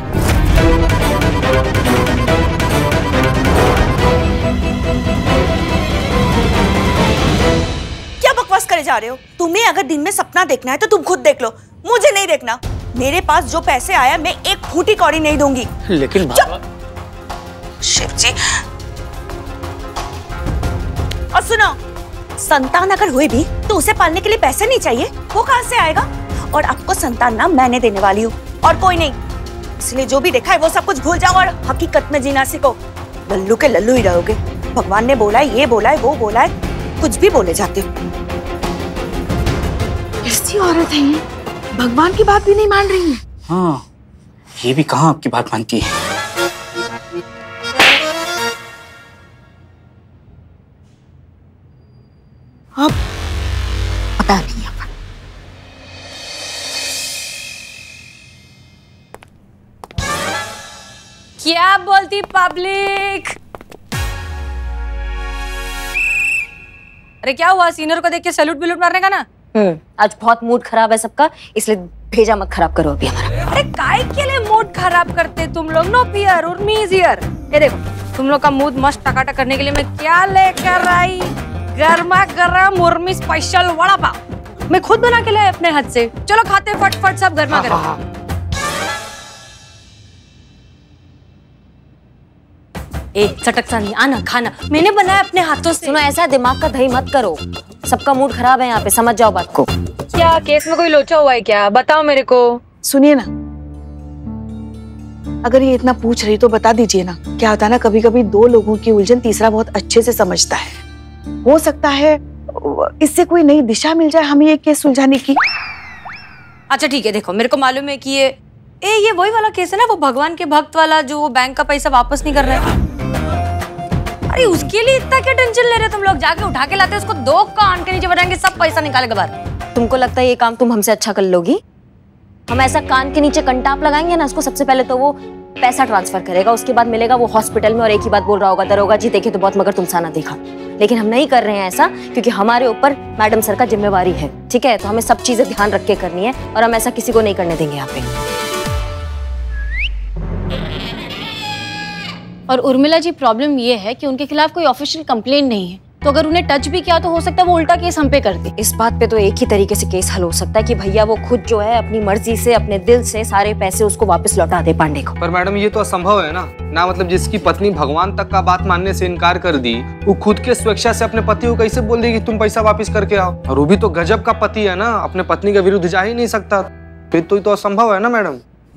क्या बकवास करे जा रहे हो? तुम्हें अगर दिन में सपना देखना है तो तुम खुद देख लो, मुझे नहीं देखना। मेरे पास जो पैसे आया मैं एक फूटी कौड़ी नहीं दूंगी। लेकिन शिव जी, और सुनो, संतान अगर हुई भी तो उसे पालने के लिए पैसे नहीं चाहिए, वो कहां से आएगा? और आपको संतान ना मैंने देने वाली हूँ और कोई नहीं, इसलिए जो भी देखा है वो सब कुछ भूल जाओ और हकीकत में जीना सीखो। लल्लू के लल्लू ही रहोगे। भगवान ने बोला है, ये बोला है, वो बोला है, कुछ भी बोले जाते हो। कैसी औरत है ये, भगवान की बात भी नहीं मान रही है। हाँ, ये भी कहाँ आपकी बात मानती है। अब पता नहीं। क्या बोलती पब्लिक? अरे क्या हुआ, सीनियर को देख के सैल्यूट बिल्यूट मारने का ना? आज बहुत मूड खराब है सबका, इसलिए भेजा मत खराब करो अभी हमारा। अरे काय के लिए मूड खराब करते तुम लोग? No fear, Urmi is here. ये देखो तुम लोग का मूड मस्त टकाटक करने के लिए मैं क्या लेकर आई, गर्मा गर्म उर्मी स्पेशल वड़ा पाव। मैं खुद बना के लाए अपने हाथ से। चलो खाते फटफट सब गर्मा गर्म। ए चटक सा नहीं, आना खाना, मैंने बनाया अपने हाथों से। सुनो, ऐसा दिमाग का दही मत करो, सबका मूड खराब है यहाँ पे, समझ जाओ बात को। क्या केस में कोई लोचा हुआ है क्या? बताओ मेरे को। सुनिए ना, अगर ये इतना पूछ रही तो बता दीजिए ना। क्या होता है ना, कभी कभी दो लोगों की उलझन तीसरा बहुत अच्छे से समझता है। हो सकता है इससे कोई नई दिशा मिल जाए हमें ये केस सुलझाने की। अच्छा ठीक है, देखो मेरे को मालूम है कि ये वही वाला केस है ना, वो भगवान के भक्त वाला, जो वो बैंक का पैसा वापस नहीं कर रहा है। अरे उसके लिए इतना क्या टेंशन ले रहे तुम लोग? जाके उठा के लाते उसको, दो कान के नीचे बढ़ाएंगे, सब पैसा निकाले के बाद। तुमको लगता है ये काम तुम हमसे अच्छा कर लोगी? हम ऐसा कान के नीचे कंटाप लगाएंगे ना उसको, सबसे पहले तो वो पैसा ट्रांसफर करेगा, उसके बाद मिलेगा वो हॉस्पिटल में और एक ही बात बोल रहा होगा, दरोगा जी देखे तो बहुत मगर तुमसा ना देखा। लेकिन हम नहीं कर रहे हैं ऐसा, क्योंकि हमारे ऊपर मैडम सर का जिम्मेवारी है, ठीक है? तो हमें सब चीजें ध्यान रख के करनी है और हम ऐसा किसी को नहीं करने देंगे यहाँ पे। और उर्मिला जी प्रॉब्लम ये है कि उनके खिलाफ कोई ऑफिशियल कंप्लेंट नहीं है, तो अगर उन्हें टच भी किया तो हो सकता है वो उल्टा केस हम पे कर दे। इस बात पे तो एक ही तरीके से केस हल हो सकता है कि भैया वो खुद जो है अपनी मर्जी से अपने दिल से सारे पैसे उसको वापस लौटा दे पांडे को। पर मैडम ये तो असंभव है ना मतलब जिसकी पत्नी भगवान तक का बात मानने से इनकार कर दी, वो खुद के स्वेच्छा से अपने पति को कैसे बोल देगी तुम पैसा वापस करके आओ? और वो भी तो गजब का पति है ना, अपने पत्नी के विरुद्ध जा ही नहीं सकता, फिर तो ये तो असंभव है ना मैडम।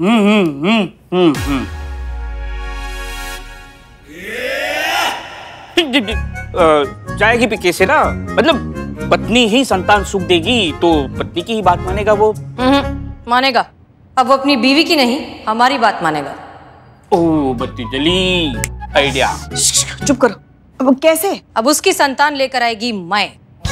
जाएगी भी कैसे ना, मतलब पत्नी ही संतान सुख देगी तो पत्नी की ही बात मानेगा वो। मानेगा। अब वो अपनी बीवी की नहीं हमारी बात मानेगा। ओह बत्ती जली, आइडिया। चुप करो। अब कैसे? अब उसकी संतान लेकर आएगी मैं।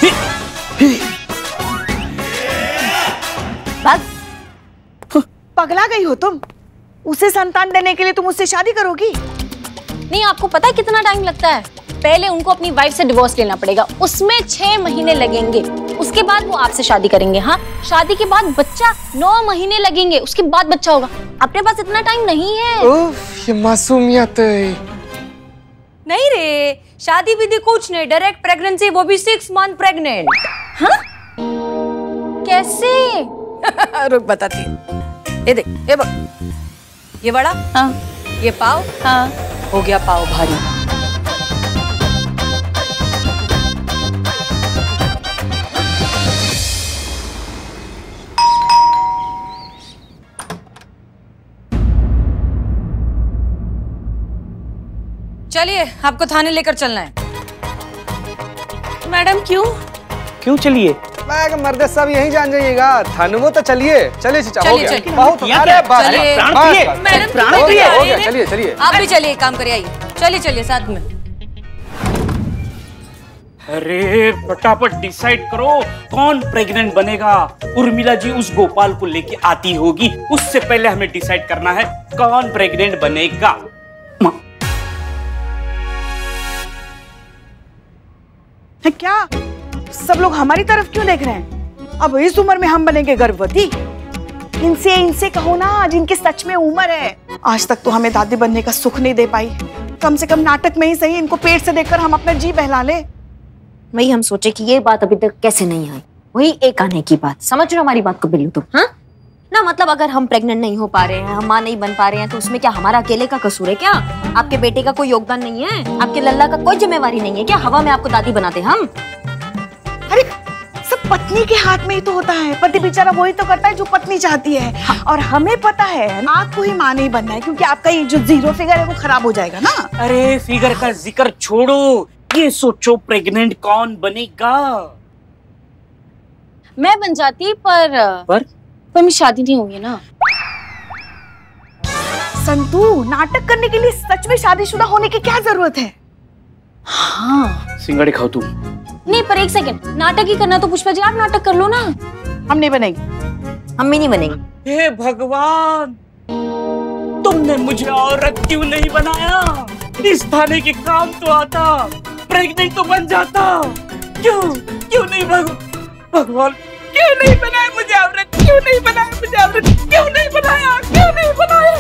पगला गई हो तुम? उसे संतान देने के लिए तुम उससे शादी करोगी? नहीं, आपको पता है कितना टाइम लगता है? पहले उनको अपनी वाइफ से डिवोर्स लेना पड़ेगा, उसमें 6 महीने लगेंगे, उसके बाद वो आपसे शादी करेंगे। हाँ, शादी के बाद बच्चा 9 महीने लगेंगे, उसके बाद बच्चा होगा। अपने पास इतना टाइम नहीं है। ओह, ये मासूमियत है। नहीं रे, शादी विधि कुछ नहीं, डायरेक्ट प्रेगनेंसी, वो भी 6 मंथ प्रेग्नेंट। हाँ? कैसे? रुक बताती हूँ। ये देख, ये बक, ये बड़ा, हाँ, ये पाव, हाँ, हो गया पाव भारी। चलिए, आपको थाने लेकर चलना है। मैडम क्यों? क्यों चलिए? मर्द सब यही जान जाइएगा, थानवो तो चलिए। चलिए चाचा, हो गया बहुत। अरे बस मैडम हो गया, चलिए चलिए। आप भी चलिए, काम करिए, आइए। चलिए चलिए साथ में। अरे फटाफट डिसाइड करो कौन प्रेग्नेंट बनेगा। उर्मिला जी उस गोपाल को लेके आती होगी, उससे पहले हमें डिसाइड करना है कौन प्रेग्नेंट बनेगा। है क्या? सब लोग हमारी तरफ क्यों देख रहे हैं? अब इस उम्र में हम बनेंगे गर्भवती? इनसे कहो ना, जिनकी सच में उम्र है। आज तक तो हमें दादी बनने का सुख नहीं दे पाई, कम से कम नाटक में ही सही इनको पेट से देखकर हम अपना जी बहला ले। वही हम सोचे कि ये बात अभी तक कैसे नहीं आई, वही एक आने की बात। समझ रहे हो हमारी बात को बिल्लू तुम? हाँ ना, मतलब अगर हम प्रेग्नेंट नहीं हो पा रहे हैं, हम माँ नहीं बन पा रहे हैं, तो उसमें क्या हमारा अकेले का कसूर है क्या? आपके बेटे का कोई योगदान नहीं है? आपके लल्ला का कोई जिम्मेवारी नहीं है क्या? हवा में आपको दादी बनाते हम? अरे सब पत्नी के हाथ में ही तो होता है, पति बेचारा वही तो करता है जो पत्नी चाहती है। हाँ। और हमें पता है आपको ही माँ नहीं बनना है, क्योंकि आपका ये जो 0 फिगर है वो खराब हो जाएगा ना। अरे फिगर का जिक्र छोड़ो, ये सोचो प्रेग्नेंट कौन बनेगा। मैं बन जाती, पर मेरी शादी नहीं हुई है ना। संतू, नाटक करने के लिए सच में शादीशुदा होने की क्या जरूरत है? हाँ, सिंगाड़ी खाओ तुम। नहीं, पर एक सेकंड, नाटक ही करना तो पुष्पा जी आप नाटक कर लो ना। हम नहीं बनेंगे, हम भी नहीं बनेंगे। हे भगवान, तुमने मुझे औरत क्यों नहीं बनाया? इस थाने के काम तो आता, प्रेग्नेंट तो बन जाता। क्यों नहीं भगवान, क्यों नहीं बनाया मुझे औरत? क्यों नहीं बनाया मुझे औरत? क्यों नहीं बनाया? क्यों नहीं बनाया?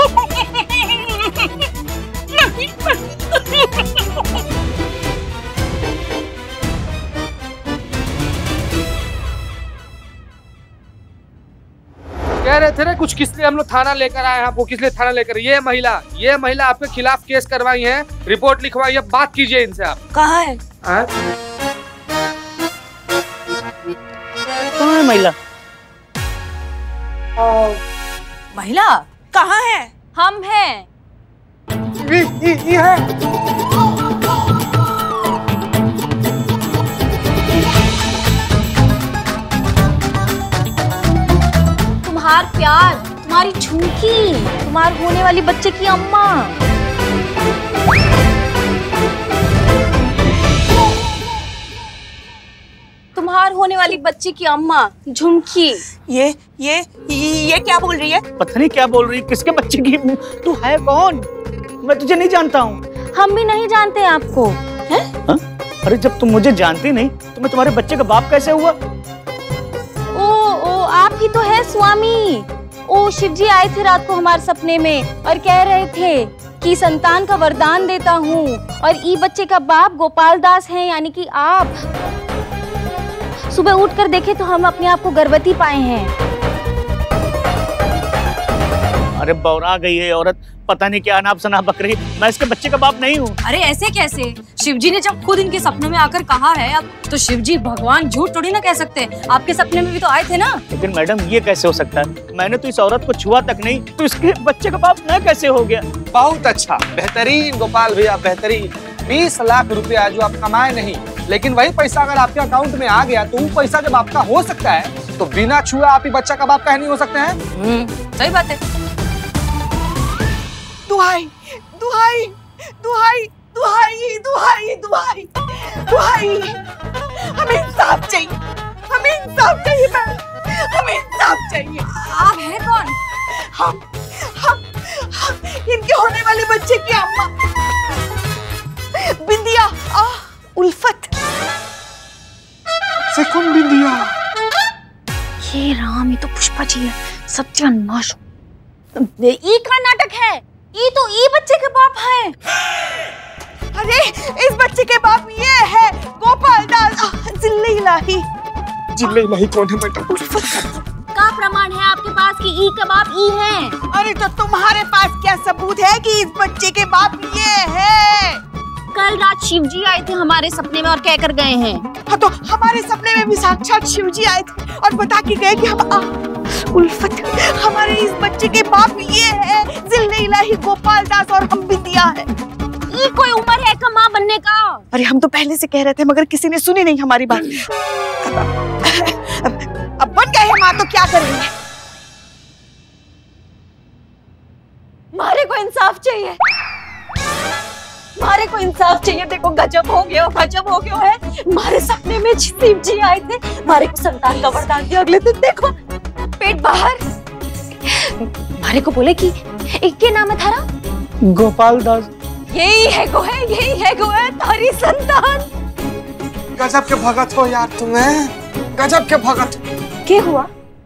कह रहे थे ना कुछ, किस लिए हम लोग थाना लेकर आए हैं आपको? किस लिए थाना लेकर? ये महिला आपके खिलाफ केस करवाई है, रिपोर्ट लिखवाई है, बात कीजिए इनसे आप। कहाँ है? कहाँ है महिला? महिला कहाँ है? हम हैं। ये है। तुम्हार प्यार, तुम्हारी झुमकी, तुम्हार होने वाली बच्चे की अम्मा। तुम्हार होने वाली बच्चे की अम्मा झुमकी। ये क्या बोल रही है? पता नहीं क्या बोल रही है, किसके बच्चे की? तू है कौन? मैं तुझे नहीं जानता हूँ। हम भी नहीं जानते आपको। हैं? हाँ? अरे जब तुम मुझे जानती नहीं तो मैं तुम्हारे बच्चे का बाप कैसे हुआ? ओ आप ही तो है स्वामी। ओ शिव जी आए थे रात को हमारे सपने में और कह रहे थे की संतान का वरदान देता हूँ और ई बच्चे का बाप गोपाल दास है, यानी कि आप। सुबह उठकर देखे तो हम अपने आप को गर्भवती पाए हैं। अरे बौरा गई है औरत, पता नहीं क्या अनाप शनाप बक रही। मैं इसके बच्चे का बाप नहीं हूँ। अरे ऐसे कैसे? शिवजी ने जब खुद इनके सपनों में आकर कहा है, अब तो शिवजी भगवान झूठ थोड़ी ना कह सकते। आपके सपने में भी तो आए थे ना। लेकिन मैडम ये कैसे हो सकता है? मैंने तो इस औरत को छुआ तक नहीं, तो इसके बच्चे का बाप मैं कैसे हो गया? बहुत अच्छा, बेहतरीन गोपाल भैया, बेहतरीन। 20 लाख रुपया जो आप कमाए नहीं, लेकिन वही पैसा अगर आपके अकाउंट में आ गया तो वो पैसा जब आपका हो सकता है तो बिना छुए आप ही बच्चा का बाप कह नहीं हो सकते हैं। सही बात है। दुहाई दुहाई दुहाई दुहाई दुहाई दुहाई दुहाई, हमें इंसाफ चाहिए, हमें इंसाफ चाहिए मैम, हमें इंसाफ चाहिए। आप हैं कौन? हम इनके होने वाले बच्चे की अम्मा बिंदिया उल्फत। से कौन बिंदिया? ये राम, ये तो पुष्पा जी है। सत्यानाश। ई का नाटक है। ई तो ई बच्चे के बाप है। अरे इस बच्चे के बाप ये है गोपाल दास। जिल्ले इलाही। जिल्ले इलाही कौन है मैडम? का प्रमाण है आपके पास कि ई का बाप ई है? अरे तो तुम्हारे पास क्या सबूत है कि इस बच्चे के बाप ये है? कल रात शिवजी आए थे हमारे सपने में और कह कर गए हैं। हाँ तो हमारे सपने में भी साक्षात शिवजी आए थे और बता के गए कि हम उल्फत, हमारे इस बच्चे के बाप ये है जिल्ले इलाही गोपाल दास और हम बिंदिया है। ये कोई उम्र है का माँ बनने का? अरे हम तो पहले से कह रहे थे मगर किसी ने सुनी नहीं हमारी बात। अब बन गए हैं माँ तो क्या करेंगे? मारे को इंसाफ चाहिए, मारे को इंसाफ चाहिए। देखो गजब हो गया, गजब हो गया है। मारे सपने में शिव जी आए थे, मारे को संतान का वरदान दिया। अगले दिन देखो पेट बाहर। मारे को बोले कि एक के नाम है थारा? गोपाल दास। यही है गो है, यही है गो है तारी संतान। गजब के भगत हो यार तुम्हें, गजब के भगत। क्या हुआ?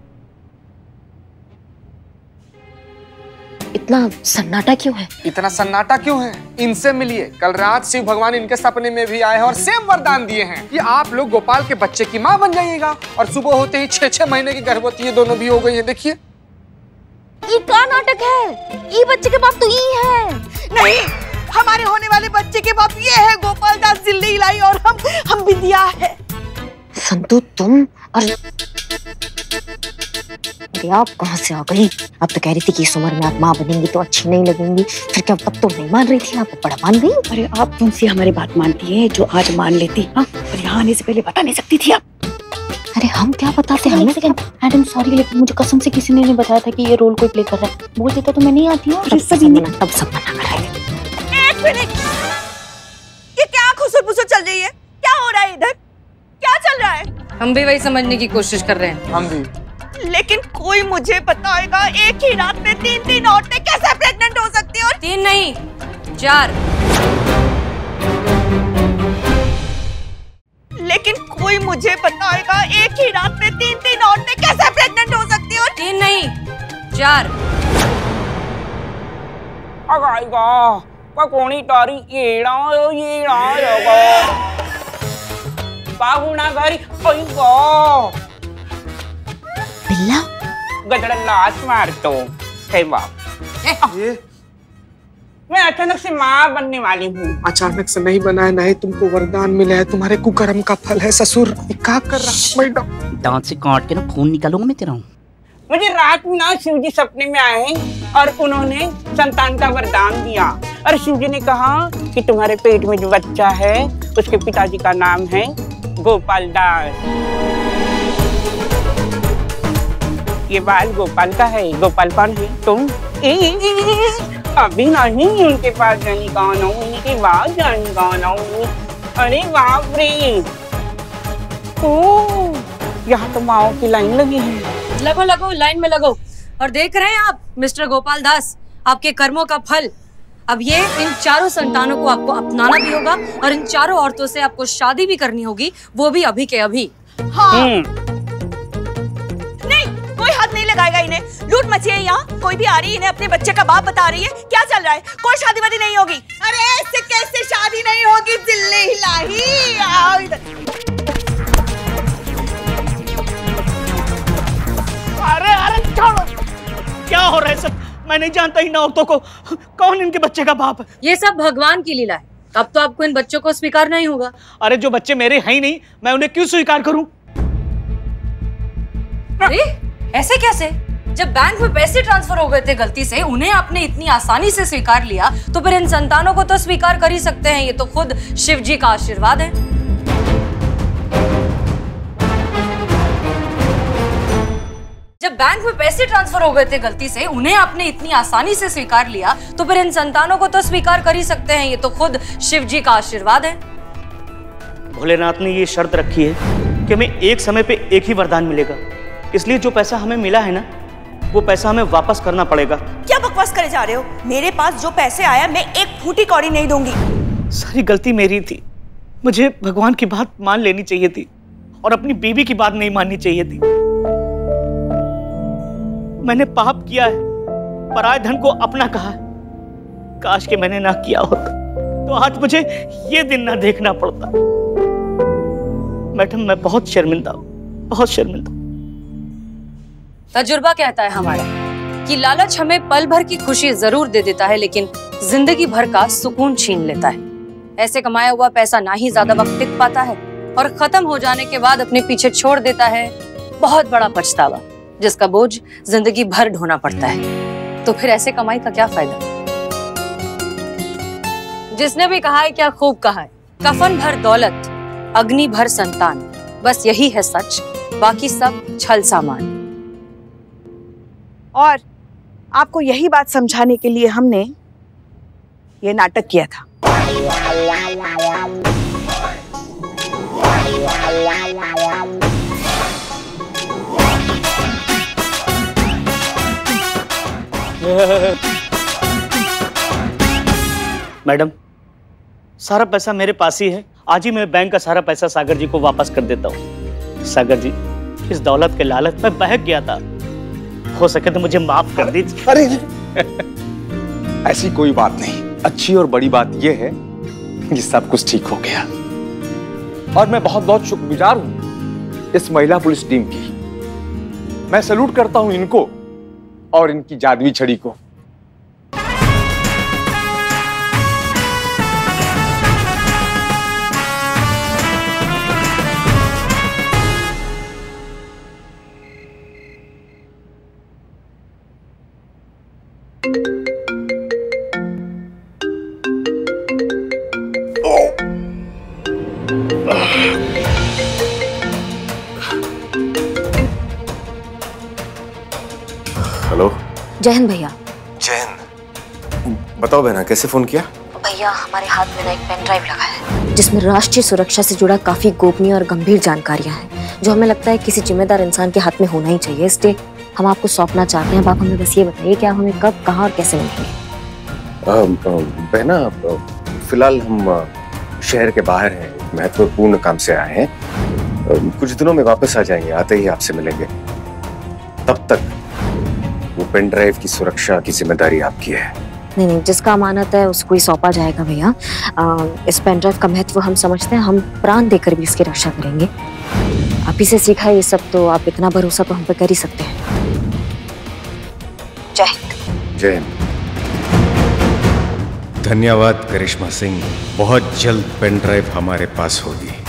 इतना सन्नाटा क्यों है? इतना सन्नाटा क्यों है? इनसे मिलिए। कल रात शिव भगवान इनके सपने में भी आए हैं और सेम वरदान दिए हैं कि आप लोग गोपाल के बच्चे की माँ बन जाइएगा। और सुबह होते ही 6-6 महीने की गर्भवती दोनों भी हो गई हैं। देखिए ये क्या नाटक है? ये बच्चे के बाप तो ये है। नहीं, हमारे होने वाले बच्चे के बाप ये है गोपाल दास जिल्ले इलाही और हम बिंदिया है। संतू तुम और आप कहाँ से आ गई? अब तो कह रही थी कि इस उम्र में आप माँ बनेंगी तो अच्छी नहीं लगेंगी, फिर क्या तब तो नहीं मान रही थी? आप बड़ा मान गई। अरे आप कौन सी हमारी बात मानती है जो आज मान लेती? हाँ, और यहाँ आने से पहले बता नहीं सकती थी आप? अरे हम क्या बताते हैं? मैडम सॉरी, लेकिन मुझे कसम से किसी ने नहीं बताया था कि ये रोल कोई प्ले कर रहा है। बोल देता तो मैं नहीं आती हूँ। तब सब मना कराए। एक मिनट, ये क्या खुसर-पुसर चल रही है? क्या हो रहा है इधर? क्या चल रहा है? हम भी वही समझने की कोशिश कर रहे हैं। हम भी। लेकिन कोई मुझे बताएगा एक ही रात में 3 औरतें कैसे प्रेग्नेंट हो सकती हैं? 3 नहीं 4। लेकिन कोई मुझे बताएगा एक ही रात में 3 औरतें कैसे प्रेग्नेंट हो सकती हैं? 3 नहीं 4। अगाईगा का कोणी तारी येड़ा योगा बागुना घरी ओईगो बिल्ला गदड़ा लात मार दो। हे बाप, ये मैं अचानक से माँ बनने वाली हूँ। अचानक से नहीं बना है, नहीं तुमको वरदान मिला है, तुम्हारे कुकर्म का फल है। ससुर क्या कर रहा मैडम? दांत से काट के ना खून निकालूंगा मैं तेरा। मुझे रात में ना शिवजी सपने में आए और उन्होंने संतान का वरदान दिया और शिवजी ने कहा कि तुम्हारे पेट में जो बच्चा है उसके पिताजी का नाम है गोपाल दास। ये बाल गोपाल का है। गोपाल कौन है? तुम। अभी नहीं उनके पास जाने का ना, उनके बाद जाने का ना। अरे बाप रे, यहाँ तो माओ की लाइन लगी है। लगो लगो, लाइन में लगो। और देख रहे हैं आप मिस्टर गोपाल दास, आपके कर्मों का फल। अब ये इन 4 संतानों को आपको अपनाना भी होगा और इन 4 औरतों से आपको शादी भी करनी होगी, वो भी अभी के अभी। हाँ। नहीं, कोई हाथ नहीं लगाएगा इन्हें। इन्हें? लूट मची है यहाँ, कोई भी आ रही है इन्हें अपने बच्चे का बाप बता रही है। क्या चल रहा है? कोई शादी वादी नहीं होगी? अरे ऐसे कैसे शादी नहीं होगी? दिल्ली हिलाही। आओ इधर। अरे क्या हो रहा है सब? मैं नहीं जानता इन औरतों को। कौन इनके बच्चे का बाप है? ये सब भगवान की लीला है। अब तो आपको इन बच्चों को स्वीकार नहीं होगा। अरे जो बच्चे मेरे हैं ही नहीं, मैं उन्हें क्यों स्वीकार करूं? अरे ऐसे कैसे? जब बैंक में पैसे ट्रांसफर हो गए थे गलती से, उन्हें आपने इतनी आसानी से स्वीकार लिया, तो फिर इन संतानों को तो स्वीकार कर ही सकते हैं। ये तो खुद शिव जी का आशीर्वाद है। जब बैंक में पैसे ट्रांसफर हो गए थे गलती से, उन्हें आपने इतनी आसानी से स्वीकार लिया, तो फिर इन संतानों को तो स्वीकार कर ही सकते हैं। ये तो खुद शिव जी का आशीर्वाद है। भोलेनाथ ने ये शर्त रखी है कि हमें एक समय पे एक ही वरदान मिलेगा, इसलिए जो पैसा हमें मिला है ना, वो पैसा हमें वापस करना पड़ेगा। क्या बकवास करे जा रहे हो? मेरे पास जो पैसे आया मैं एक फूटी कौड़ी नहीं दूंगी। सारी गलती मेरी थी। मुझे भगवान की बात मान लेनी चाहिए थी और अपनी बीवी की बात नहीं माननी चाहिए थी। मैंने पाप किया है, पराये धन को अपना कहा है। काश कि मैंने ना किया होता तो आज मुझे ये दिन ना देखना पड़ता। मैडम मैं बहुत शर्मिंदा हूँ, बहुत शर्मिंदा। तजुर्बा कहता है हमारा कि लालच हमें पल भर की खुशी जरूर दे देता है, लेकिन जिंदगी भर का सुकून छीन लेता है। ऐसे कमाया हुआ पैसा ना ही ज्यादा वक्त टिक पाता है और खत्म हो जाने के बाद अपने पीछे छोड़ देता है बहुत बड़ा पछतावा, जिसका बोझ जिंदगी भर ढोना पड़ता है। तो फिर ऐसे कमाई का क्या फायदा? जिसने भी कहा है क्या खूब कहा है, कफन भर दौलत, अग्नि भर संतान, बस यही है सच, बाकी सब छल सामान। और आपको यही बात समझाने के लिए हमने ये नाटक किया था। मैडम सारा पैसा मेरे पास ही है। आज ही मैं बैंक का सारा पैसा सागर जी को वापस कर देता हूँ। सागर जी, इस दौलत के लालच में बहक गया था, हो सके तो मुझे माफ कर दीजिए। अरे ऐसी कोई बात नहीं। अच्छी और बड़ी बात यह है कि सब कुछ ठीक हो गया और मैं बहुत बहुत शुक्रगुजार हूँ इस महिला पुलिस टीम की। मैं सैल्यूट करता हूँ इनको और इनकी जादुई छड़ी को। हेलो। जय हिंद भैया। जय हिंद। बताओ बहना, कैसे फोन किया? भैया हमारे हाथ में ना एक पेन ड्राइव लगा है जिसमें राष्ट्रीय सुरक्षा से जुड़ा काफी गोपनीय और गंभीर जानकारियां हैं, जो हमें लगता है किसी जिम्मेदार इंसान के हाथ में होना ही चाहिए। इसलिए हम आपको सौंपना चाहते हैं। अब आप हमें बस ये बताइए कि आप हमें कब, कहाँ और कैसे मिलेंगे? बहना, फिलहाल हम शहर के बाहर हैं, महत्वपूर्ण काम से आए हैं। कुछ दिनों में वापस आ जाएंगे, आते ही आपसे मिलेंगे। तब तक वो पेन ड्राइव की सुरक्षा की जिम्मेदारी आपकी है। नहीं, जिसका अमानत है उसको ही सौंपा जाएगा भैया। इस पेन ड्राइव का महत्व हम समझते हैं, हम प्राण देकर भी इसकी रक्षा करेंगे। आप ही से सीखा है ये सब, तो आप इतना भरोसा तो हम पे कर ही सकते हैं। जय हिंद। जय हिंद। धन्यवाद करिश्मा सिंह, बहुत जल्द पेन ड्राइव हमारे पास होगी।